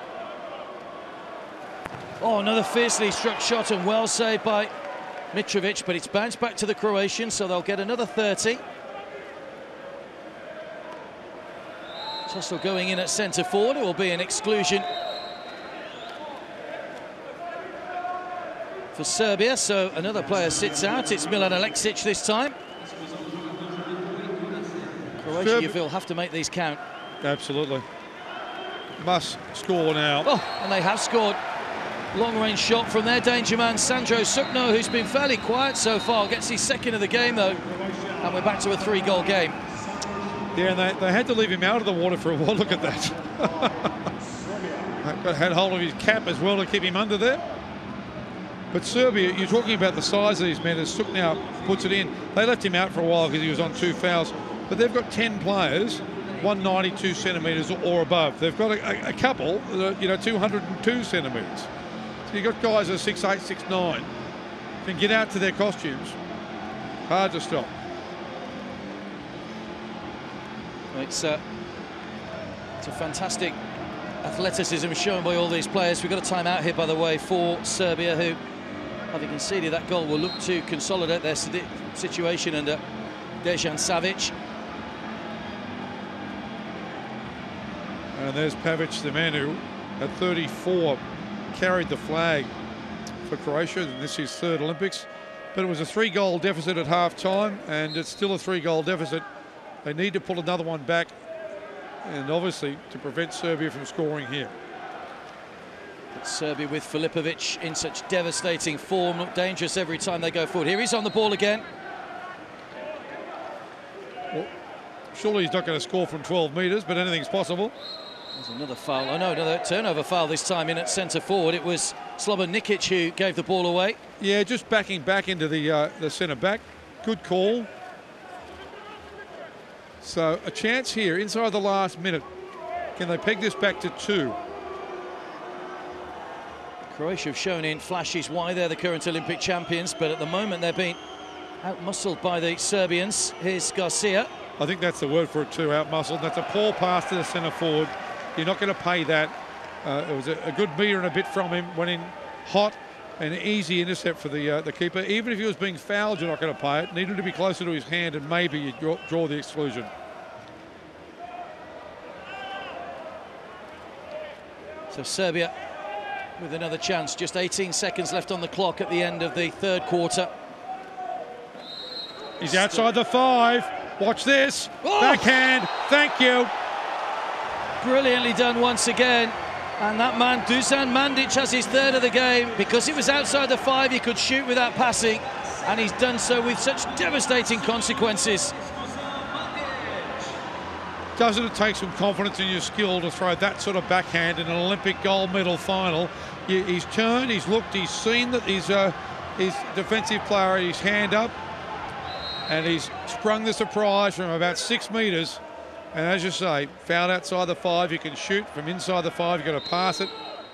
Oh, another fiercely struck shot and well saved by Mitrovic, but it's bounced back to the Croatians, so they'll get another 30. Tossel going in at centre forward. It will be an exclusion for Serbia, so another player sits out. It's Milan Aleksic this time. Croatia, you feel, have to make these count. Absolutely. Must score now. Oh, and they have scored. Long-range shot from their danger man, Sandro Sukno, who's been fairly quiet so far. Gets his second of the game, though. And we're back to a 3-goal game. Yeah, and they had to leave him out of the water for a while. Look at that. Had hold of his cap as well to keep him under there. But Serbia, you're talking about the size of these men as Sukno puts it in. They left him out for a while because he was on 2 fouls. But they've got 10 players, 192 centimetres or above. They've got a couple, 202 centimetres. So you've got guys that are 6'8", 6'9", can get out to their costumes. Hard to stop. It's a fantastic athleticism shown by all these players. We've got a timeout here, by the way, for Serbia, who, having conceded that goal, will look to consolidate their situation under Dejan Savic. And there's Pavic, the man who, at 34, carried the flag for Croatia, and this is his 3rd Olympics. But it was a 3-goal deficit at half-time, and it's still a 3-goal deficit. They need to pull another one back, and obviously to prevent Serbia from scoring here. But Serbia with Filipovic in such devastating form, look dangerous every time they go forward. Here he's on the ball again. Well, surely he's not going to score from 12 metres, but anything's possible. There's another foul. Oh no, another turnover foul this time in at centre forward. It was Slobodan Nikic who gave the ball away. Yeah, just backing back into the centre back. Good call. So a chance here inside the last minute. Can they peg this back to 2? Croatia have shown in flashes why they're the current Olympic champions, but at the moment they're being out-muscled by the Serbians. Here's Garcia. I think that's the word for it too, out-muscled. That's a poor pass to the centre forward. You're not going to pay that. It was a good metre and a bit from him. Went in hot and easy intercept for the keeper. Even if he was being fouled, you're not going to pay it. Needed to be closer to his hand, and maybe you draw the exclusion. So Serbia with another chance. Just 18 seconds left on the clock at the end of the third quarter. He's outside the 5. Watch this. Oh! Backhand. Thank you. Brilliantly done once again. And that man, Dusan Mandic, has his third of the game. Because it was outside the 5, he could shoot without passing. And he's done so with such devastating consequences. Doesn't it take some confidence in your skill to throw that sort of backhand in an Olympic gold medal final? He's turned, he's looked, he's seen that his defensive player had his hand up, and he's sprung the surprise from about 6 metres. And as you say, fouled outside the 5, you can shoot. From inside the 5, you've got to pass it.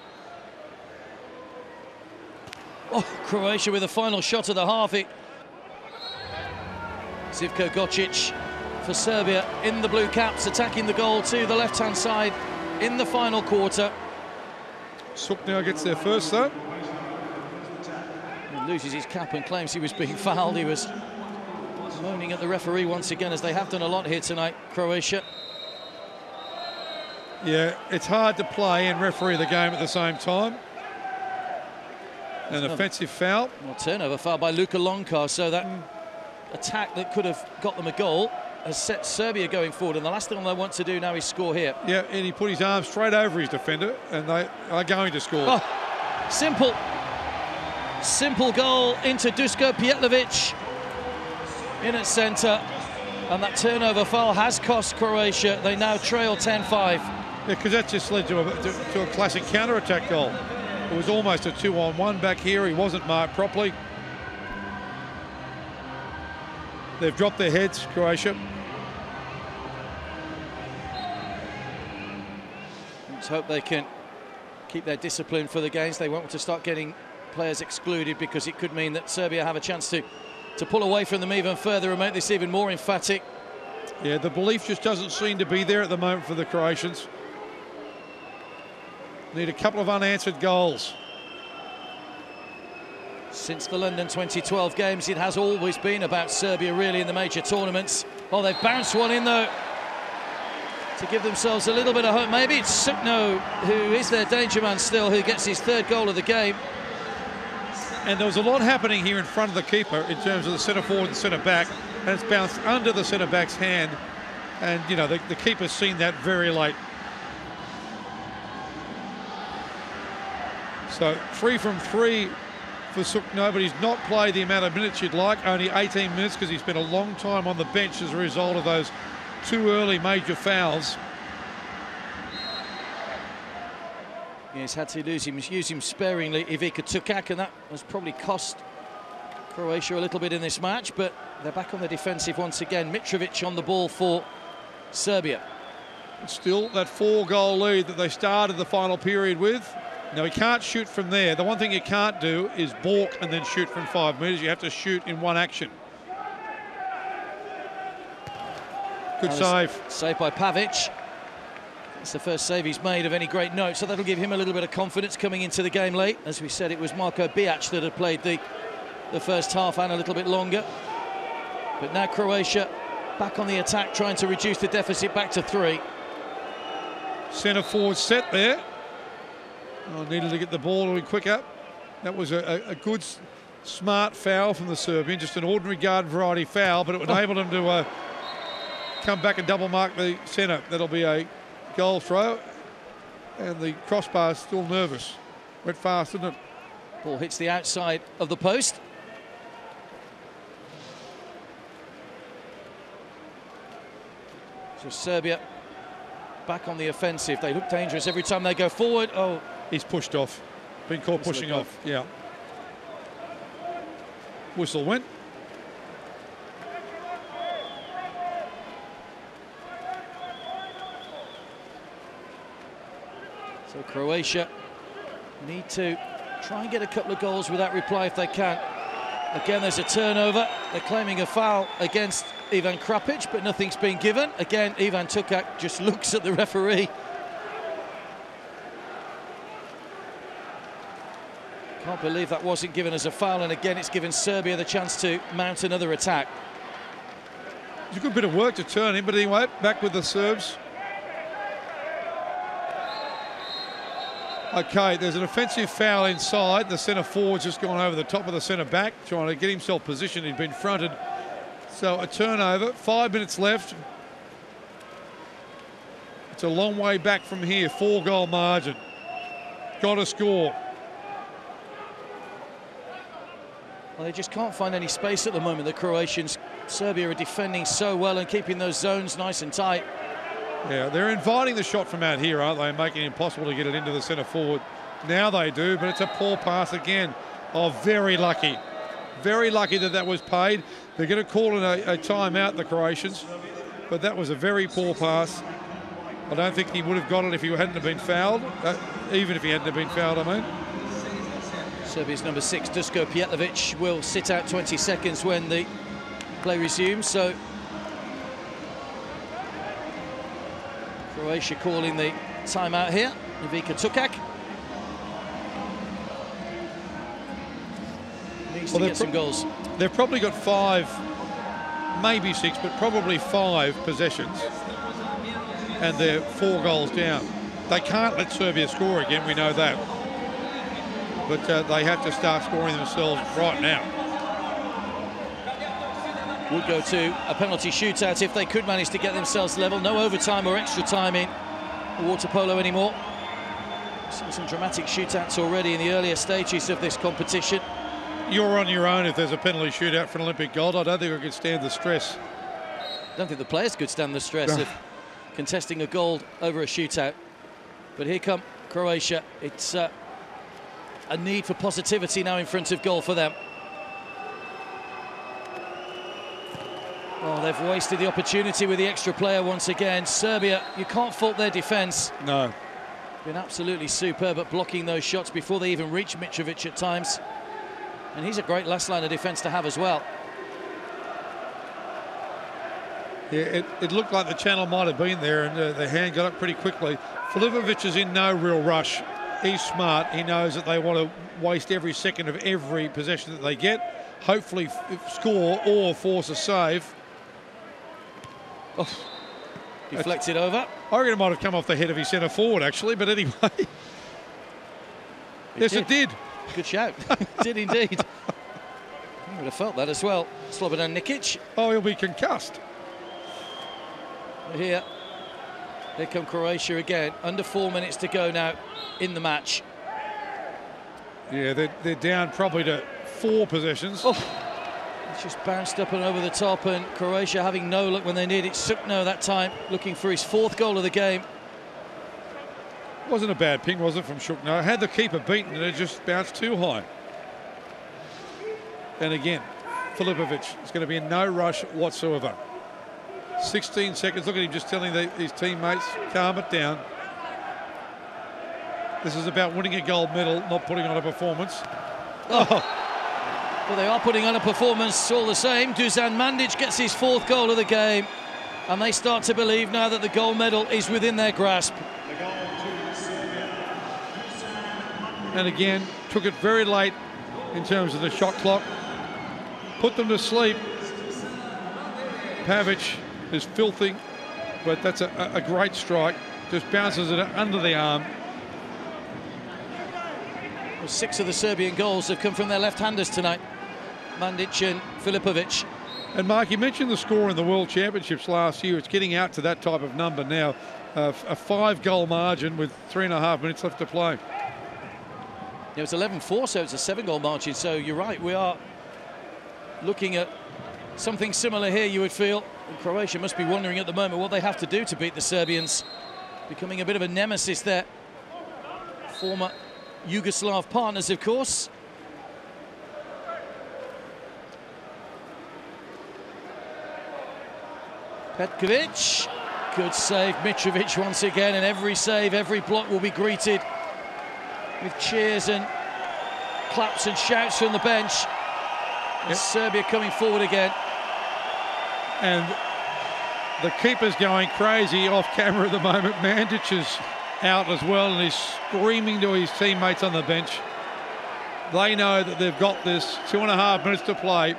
Oh, Croatia with the final shot of the half. Živko Gocic for Serbia in the blue caps, attacking the goal to the left-hand side in the final quarter. Suk now gets there first, though. He loses his cap and claims he was being fouled. He was moaning at the referee once again, as they have done a lot here tonight, Croatia. Yeah, it's hard to play and referee the game at the same time. An offensive foul. Well, turnover foul by Luka Lončar, so that attack that could have got them a goal has set Serbia going forward, and the last thing they want to do now is score here. Yeah, and he put his arm straight over his defender, and they are going to score. Oh, simple goal into Duško Pjetlović in at centre, and that turnover foul has cost Croatia. They now trail 10-5. Yeah, because that just led to a classic counter-attack goal. It was almost a 2-on-1 back here. He wasn't marked properly. They've dropped their heads, Croatia. Let's hope they can keep their discipline for the games. They want to start getting players excluded, because it could mean that Serbia have a chance to pull away from them even further and make this even more emphatic. Yeah, the belief just doesn't seem to be there at the moment for the Croatians. Need a couple of unanswered goals. Since the London 2012 games, it has always been about Serbia, really, in the major tournaments. Oh, they've bounced one in, though, to give themselves a little bit of hope. Maybe it's Sukno, who is their danger man still, who gets his third goal of the game. And there was a lot happening here in front of the keeper in terms of the centre forward and centre back, and it's bounced under the centre back's hand, and you know the keeper's seen that very late. So 3 from 3 for Sukno, but he's not played the amount of minutes you'd like, only 18 minutes, because he spent a long time on the bench as a result of those 2 early major fouls. Yeah, he's had to use him sparingly, Ivica Tukak, and that has probably cost Croatia a little bit in this match, but they're back on the defensive once again. Mitrovic on the ball for Serbia. Still that 4-goal lead that they started the final period with. Now, he can't shoot from there. The one thing you can't do is balk and then shoot from 5 metres. You have to shoot in one action. Good save. Save by Pavic. It's the first save he's made of any great note, so that'll give him a little bit of confidence coming into the game late. As we said, it was Marko Bijac that had played the first half and a little bit longer. But now Croatia back on the attack, trying to reduce the deficit back to 3. Centre forward set there. Oh, needed to get the ball a little quicker. That was a good, smart foul from the Serbian, just an ordinary garden variety foul, but it enabled him to come back and double mark the centre. That'll be a goal throw, and the crossbar's still nervous. Went fast, didn't it? Ball hits the outside of the post. So Serbia back on the offensive. They look dangerous every time they go forward. Oh, he's pushed off. Been caught pushing off. Yeah. Whistle went. So Croatia need to try and get a couple of goals with that reply if they can. Again, there's a turnover. They're claiming a foul against Ivan Krapic, but nothing's been given. Again, Ivan Tukak just looks at the referee Can't believe that wasn't given as a foul, and again it's given Serbia the chance to mount another attack. It's a good bit of work to turn him, but anyway, back with the Serbs. Okay, there's an offensive foul inside. The centre forward's just gone over the top of the centre back, trying to get himself positioned. He'd been fronted. So a turnover, 5 minutes left. It's a long way back from here, 4-goal margin. Got to score. Well, they just can't find any space at the moment, the Croatians. Serbia are defending so well and keeping those zones nice and tight. Yeah, they're inviting the shot from out here, aren't they? Making it impossible to get it into the centre forward. Now they do, but it's a poor pass again. Oh, very lucky. Very lucky that that was paid. They're going to call it a timeout, the Croatians. But that was a very poor pass. I don't think he would have got it if he hadn't have been fouled. Even if he hadn't have been fouled, I mean. Serbia's number 6, Dusko Pjetlovic, will sit out 20 seconds when the play resumes. So Croatia calling the timeout here. Ivica Tukak needs to get some goals. They've probably got 5, maybe 6, but probably 5 possessions, and they're 4 goals down. They can't let Serbia score again, we know that. But they have to start scoring themselves right now. Would go to a penalty shootout if they could manage to get themselves level. No overtime or extra time in water polo anymore. Seen some dramatic shootouts already in the earlier stages of this competition. You're on your own if there's a penalty shootout for an Olympic gold. I don't think I could stand the stress. I don't think the players could stand the stress of contesting a gold over a shootout. But here come Croatia. It's a need for positivity now in front of goal for them. Oh, they've wasted the opportunity with the extra player once again. Serbia, you can't fault their defence. No. Been absolutely superb at blocking those shots before they even reach Mitrovic at times. And he's a great last line of defence to have as well. Yeah, it looked like the channel might have been there, and the hand got up pretty quickly. Filipovic is in no real rush. He's smart. He knows that they want to waste every second of every possession that they get. Hopefully score or force a save. Oh, deflected over. I reckon it might have come off the head of his centre forward, actually, but anyway. It did. Good shout. It did indeed. I would have felt that as well. Slobodan Nikic. Oh, he'll be concussed. Here come Croatia again. Under 4 minutes to go now in the match. Yeah, they're down probably to 4 possessions. Oh, it's just bounced up and over the top, and Croatia having no luck when they need it. Sukno that time looking for his 4th goal of the game. Wasn't a bad ping, was it, from Sukno? Had the keeper beaten and it just bounced too high. And again, Filipovic is going to be in no rush whatsoever. 16 seconds. Look at him just telling his teammates, calm it down. This is about winning a gold medal, not putting on a performance. Oh. Well, they are putting on a performance all the same. Dusan Mandic gets his 4th goal of the game, and they start to believe now that the gold medal is within their grasp. And again, took it very late in terms of the shot clock. Put them to sleep. Pavic is filthy, but that's a great strike. Just bounces it under the arm. Well, 6 of the Serbian goals have come from their left-handers tonight. Mandic and Filipovic. And Mark, you mentioned the score in the World Championships last year. It's getting out to that type of number now. A 5-goal margin with 3.5 minutes left to play. It was 11-4, so it's a 7-goal margin. So you're right, we are looking at something similar here, you would feel. And Croatia must be wondering at the moment what they have to do to beat the Serbians. Becoming a bit of a nemesis there. Former Yugoslav partners, of course. Petkovic, good save. Mitrovic once again, and every save, every block will be greeted with cheers and claps and shouts from the bench. And Serbia coming forward again. And the keeper's going crazy off camera at the moment. Mandic is out as well, and he's screaming to his teammates on the bench. They know that they've got this. 2.5 minutes to play.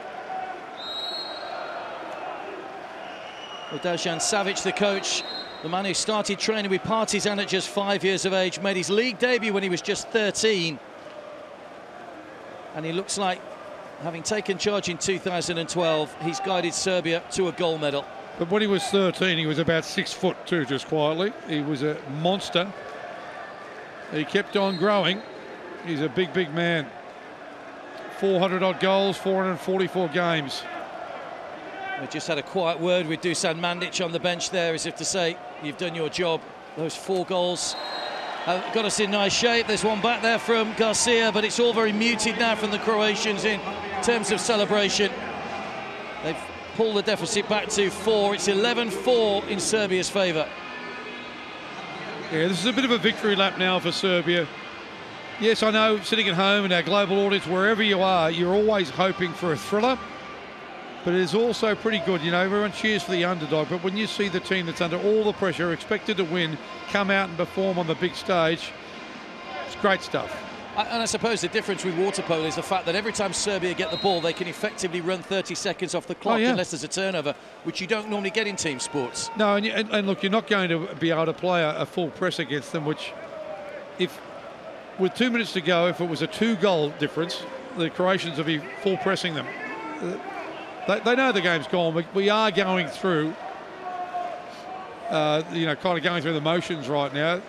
Well, Dusan Savic, the coach, the man who started training with Partizan at just 5 years of age, made his league debut when he was just 13. And he looks like, having taken charge in 2012, he's guided Serbia to a gold medal. But when he was 13, he was about 6 foot too, just quietly. He was a monster. He kept on growing. He's a big, big man. 400 odd goals, 444 games. We just had a quiet word with Dusan Mandic on the bench there, as if to say, you've done your job. Those 4 goals have got us in nice shape. There's one back there from Garcia, but it's all very muted now from the Croatians in terms of celebration. They've pulled the deficit back to 4. It's 11-4 in Serbia's favour. Yeah, this is a bit of a victory lap now for Serbia. Yes, I know, sitting at home in our global audience, wherever you are, you're always hoping for a thriller. But it is also pretty good, you know, everyone cheers for the underdog, but when you see the team that's under all the pressure, expected to win, come out and perform on the big stage, it's great stuff. And I suppose the difference with water-polo is the fact that every time Serbia get the ball, they can effectively run 30 seconds off the clock unless there's a turnover, which you don't normally get in team sports. No, and look, you're not going to be able to play a full press against them, which, if with 2 minutes to go, if it was a 2-goal difference, the Croatians would be full pressing them. They know the game's gone. We are going through, you know, kind of going through the motions right now.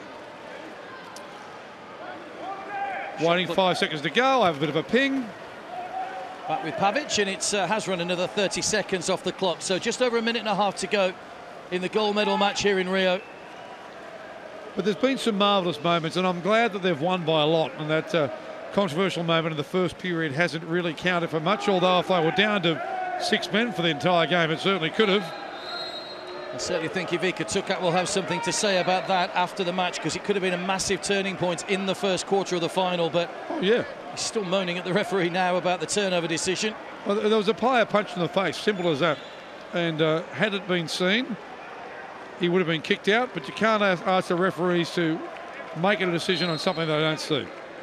Waiting 5 seconds to go. I have a bit of a ping. Back with Pavic, and it has run another 30 seconds off the clock. So just over a minute and a half to go in the gold medal match here in Rio. But there's been some marvellous moments, and I'm glad that they've won by a lot. And that controversial moment in the first period hasn't really counted for much, although if they were down to 6 men for the entire game, it certainly could have. I certainly think Ivica Tukat will have something to say about that after the match, because it could have been a massive turning point in the first quarter of the final, but he's still moaning at the referee now about the turnover decision. Well, there was a player punch in the face, simple as that. And had it been seen, he would have been kicked out, but you can't ask the referees to make a decision on something they don't see.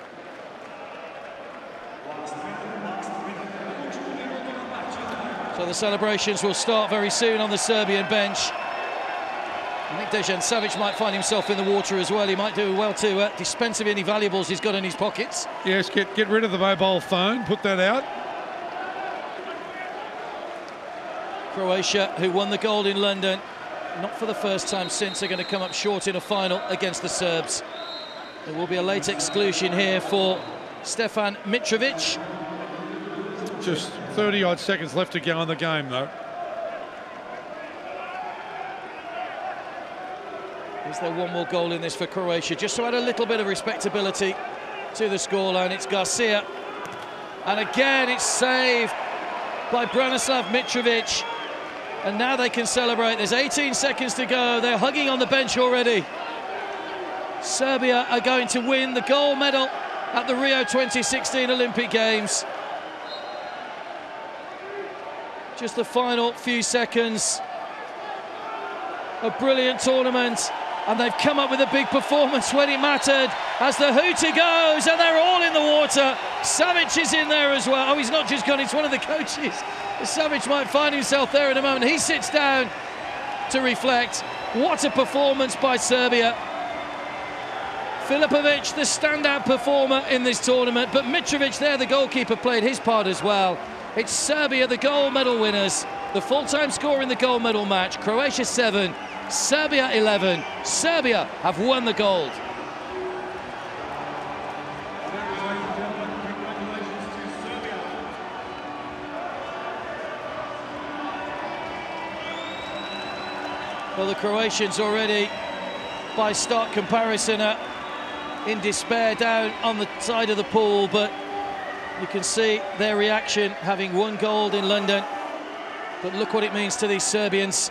So the celebrations will start very soon on the Serbian bench. I think Dusan Savic might find himself in the water as well. He might do well to dispense of any valuables he's got in his pockets. Yes, get rid of the mobile phone, put that out. Croatia, who won the gold in London, not for the first time since, are going to come up short in a final against the Serbs. There will be a late exclusion here for Stefan Mitrovic. Just 30-odd seconds left to go in the game, though. Is there one more goal in this for Croatia? Just to add a little bit of respectability to the scoreline, it's Garcia. And again, it's saved by Branislav Mitrovic. And now they can celebrate. There's 18 seconds to go. They're hugging on the bench already. Serbia are going to win the gold medal at the Rio 2016 Olympic Games. Just the final few seconds. A brilliant tournament, and they've come up with a big performance when it mattered as the hooter goes, and they're all in the water. Savic is in there as well. Oh, he's not just gone, it's one of the coaches. Savic might find himself there in a moment. He sits down to reflect. What a performance by Serbia. Filipovic, the standout performer in this tournament, but Mitrovic there, the goalkeeper, played his part as well. It's Serbia, the gold medal winners. The full-time score in the gold medal match, Croatia 7, Serbia 11. Serbia have won the gold. Well, the Croatians already, by stark comparison, are in despair down on the side of the pool, but you can see their reaction, having won gold in London. But look what it means to these Serbians.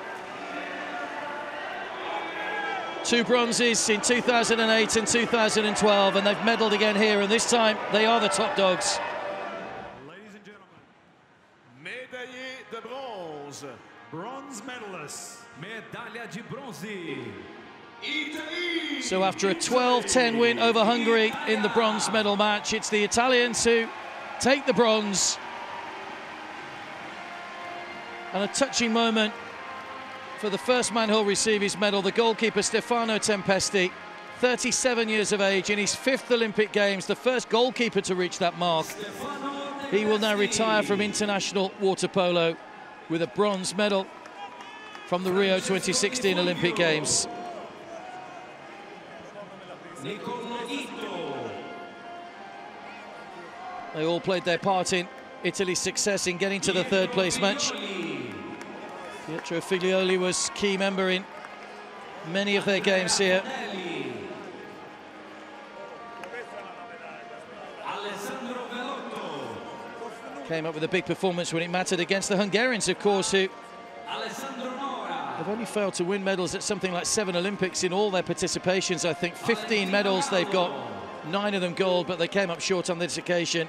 2 bronzes in 2008 and 2012, and they've medalled again here, and this time they are the top dogs. Ladies and gentlemen, médaillé de bronze, bronze medalist, medalha de bronze. So after a 12-10 win over Hungary in the bronze medal match, it's the Italians who take the bronze. And a touching moment for the first man who'll receive his medal, the goalkeeper Stefano Tempesti, 37 years of age, in his 5th Olympic Games, the first goalkeeper to reach that mark. He will now retire from international water polo with a bronze medal from the Rio 2016 Olympic Games. They all played their part in Italy's success in getting to the 3rd place match. Pietro Figlioli was key member in many of their games here. Came up with a big performance when it mattered against the Hungarians, of course, who have only failed to win medals at something like 7 Olympics in all their participations. I think 15 medals they've got, 9 of them gold, but they came up short on this occasion.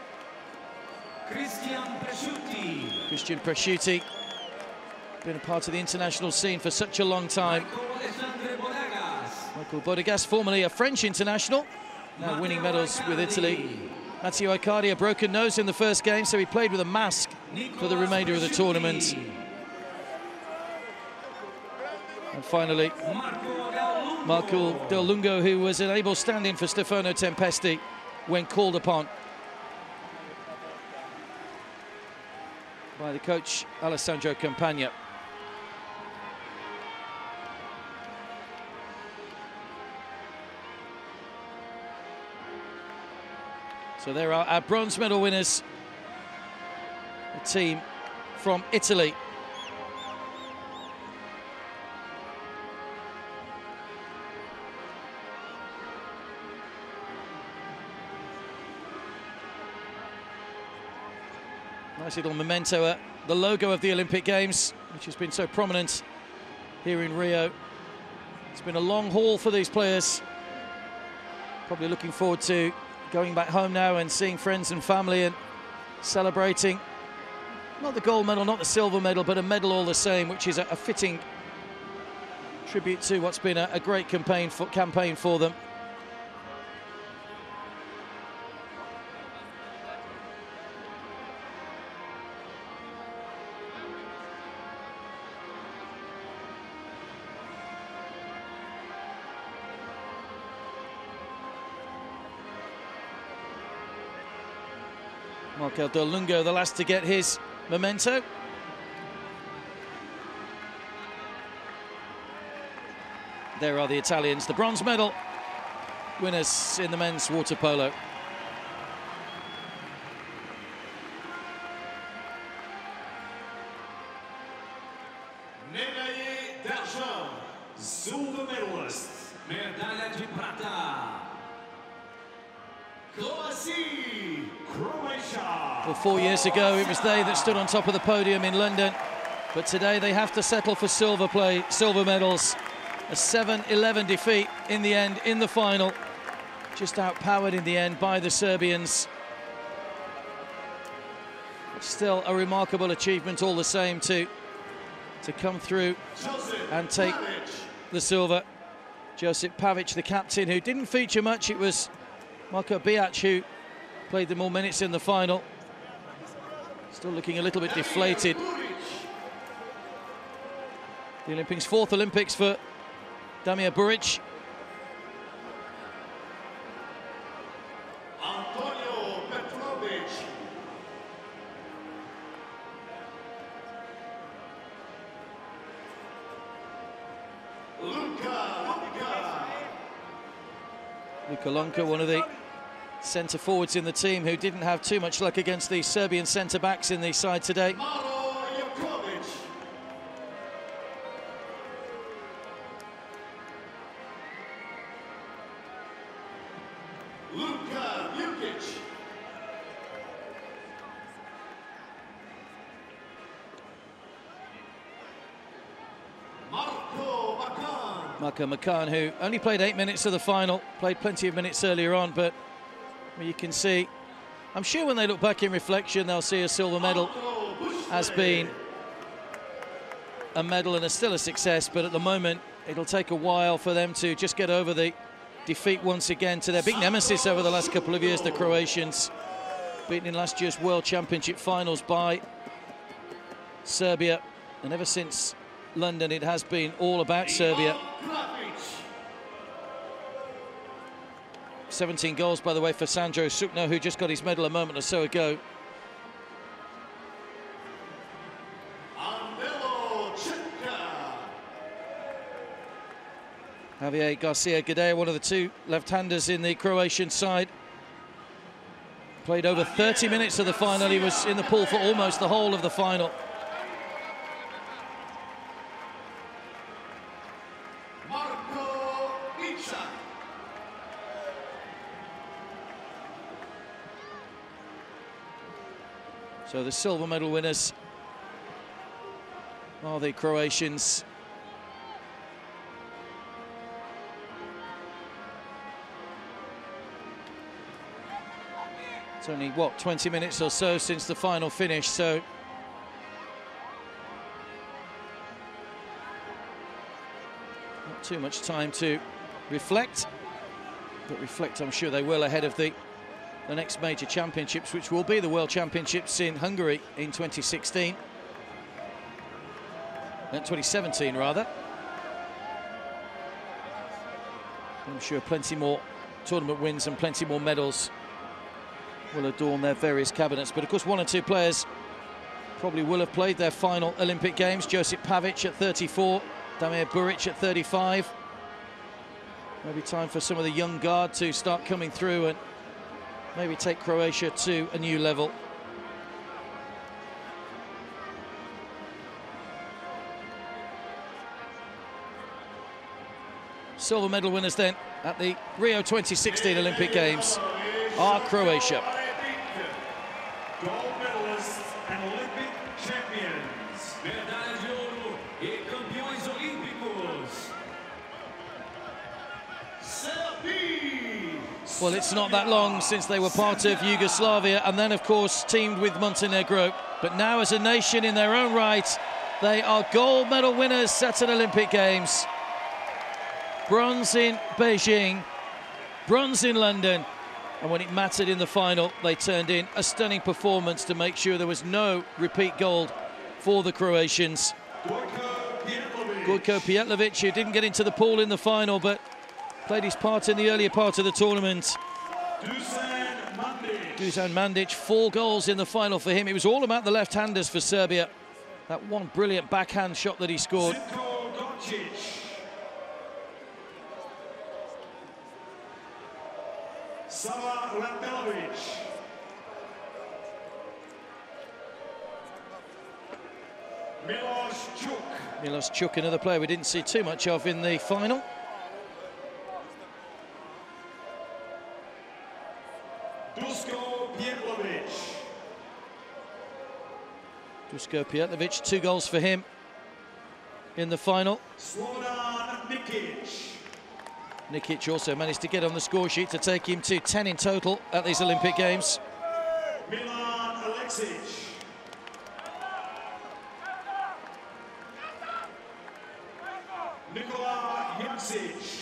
Christian Presciuti, been a part of the international scene for such a long time. Michael Bodegas, formerly a French international, now winning medals with Italy. Matteo Icardi, a broken nose in the first game, so he played with a mask for the remainder of the tournament. And finally, Marco Del Lungo, who was an able stand-in for Stefano Tempesti when called upon by the coach Alessandro Campagna. So there are our bronze medal winners, a team from Italy. Nice little memento, the logo of the Olympic Games, which has been so prominent here in Rio. It's been a long haul for these players. Probably looking forward to going back home now and seeing friends and family and celebrating not the gold medal, not the silver medal, but a medal all the same, which is a fitting tribute to what's been a great campaign for them. Marco Del Lungo, the last to get his memento. There are the Italians, the bronze medal winners in the men's water polo. Médaillé d'argent, silver medalist, medalha de prata, Croatia. Well, 4 years ago, it was they that stood on top of the podium in London, but today they have to settle for silver medals. A 7-11 defeat in the end, in the final. Just outpowered in the end by the Serbians. Still a remarkable achievement all the same to come through and take the silver. Josip Pavic, the captain, who didn't feature much. It was Marko Bijac who played the more minutes in the final. Still looking a little bit deflated. The Olympics, 4th Olympics for Damir Buric. Luka Lonka, one of the centre forwards in the team who didn't have too much luck against the Serbian centre backs in the side today. Marko Makan, who only played 8 minutes of the final, played plenty of minutes earlier on, but you can see, I'm sure when they look back in reflection, they'll see a silver medal has been a medal and still a success, but at the moment it'll take a while for them to just get over the defeat once again to their big nemesis over the last couple of years, the Croatians, beaten in last year's World Championship finals by Serbia. And ever since London, it has been all about Serbia. 17 goals, by the way, for Sandro Sukno, who just got his medal a moment or so ago. Javier Garcia-Gadea, one of the two left-handers in the Croatian side. Played over 30 minutes of the final. He was in the pool for almost the whole of the final. So the silver medal winners are the Croatians. It's only, what, 20 minutes or so since the final finish, so not too much time to reflect, but reflect I'm sure they will ahead of the next major championships, which will be the World Championships in Hungary in 2016. 2017 rather. I'm sure plenty more tournament wins and plenty more medals will adorn their various cabinets. But of course, one or two players probably will have played their final Olympic Games. Josip Pavic at 34, Damir Buric at 35. Maybe time for some of the young guard to start coming through and maybe take Croatia to a new level. Silver medal winners then at the Rio 2016 Olympic Games are Croatia. Gold medalists and Olympic champions. Medalha de ouro e campeões olímpicos. Serbia. Well, it's not that long since they were part of Yugoslavia and then, of course, teamed with Montenegro. But now, as a nation in their own right, they are gold medal winners at an Olympic Games. Bronze in Beijing, bronze in London, and when it mattered in the final, they turned in a stunning performance to make sure there was no repeat gold for the Croatians. Gojko Pijetlovic, who didn't get into the pool in the final, but played his part in the earlier part of the tournament. Dusan Mandic, 4 goals in the final for him. It was all about the left-handers for Serbia. That one brilliant backhand shot that he scored. Sava Landelovic. Milos Čuk, another player we didn't see too much of in the final. Duško Pijetlovic. Duško Pijetlovic, 2 goals for him in the final. Slobodan Nikic. Nikic also managed to get on the score sheet to take him to 10 in total at these Olympic Games. Milan Aleksic. Nikola Jimcic.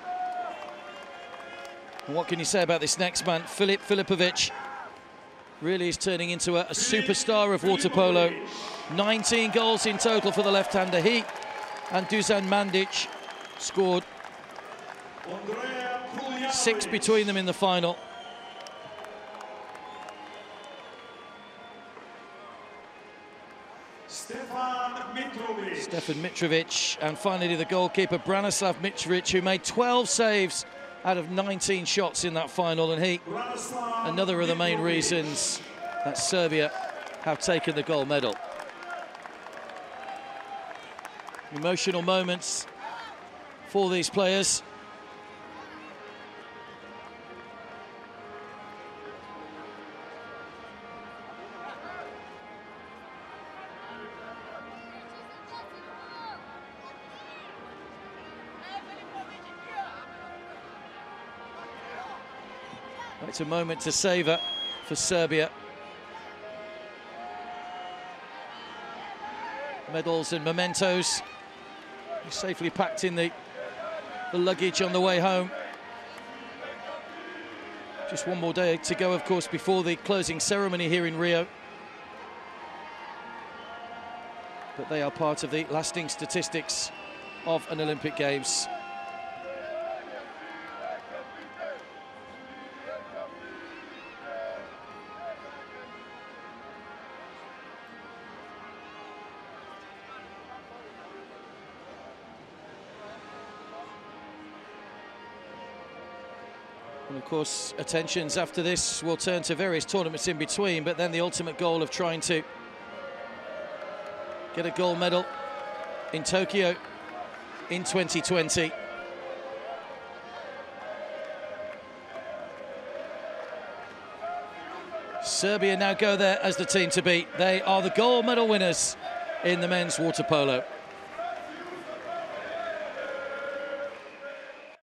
And what can you say about this next man, Filip Filipovic? Really is turning into a superstar of water polo. 19 goals in total for the left-hander. He and Dusan Mandic scored 6 between them in the final. Stefan Mitrovic, and finally the goalkeeper Branislav Mitrovic, who made 12 saves out of 19 shots in that final, and he, another of the main reasons that Serbia have taken the gold medal. Emotional moments for these players. It's a moment to savour for Serbia. medals and mementos safely packed in the luggage on the way home. Just one more day to go, of course, before the closing ceremony here in Rio. But they are part of the lasting statistics of an Olympic Games. And of course, attentions after this will turn to various tournaments in between, but then the ultimate goal of trying to get a gold medal in Tokyo in 2020. Serbia now go there as the team to beat. They are the gold medal winners in the men's water polo.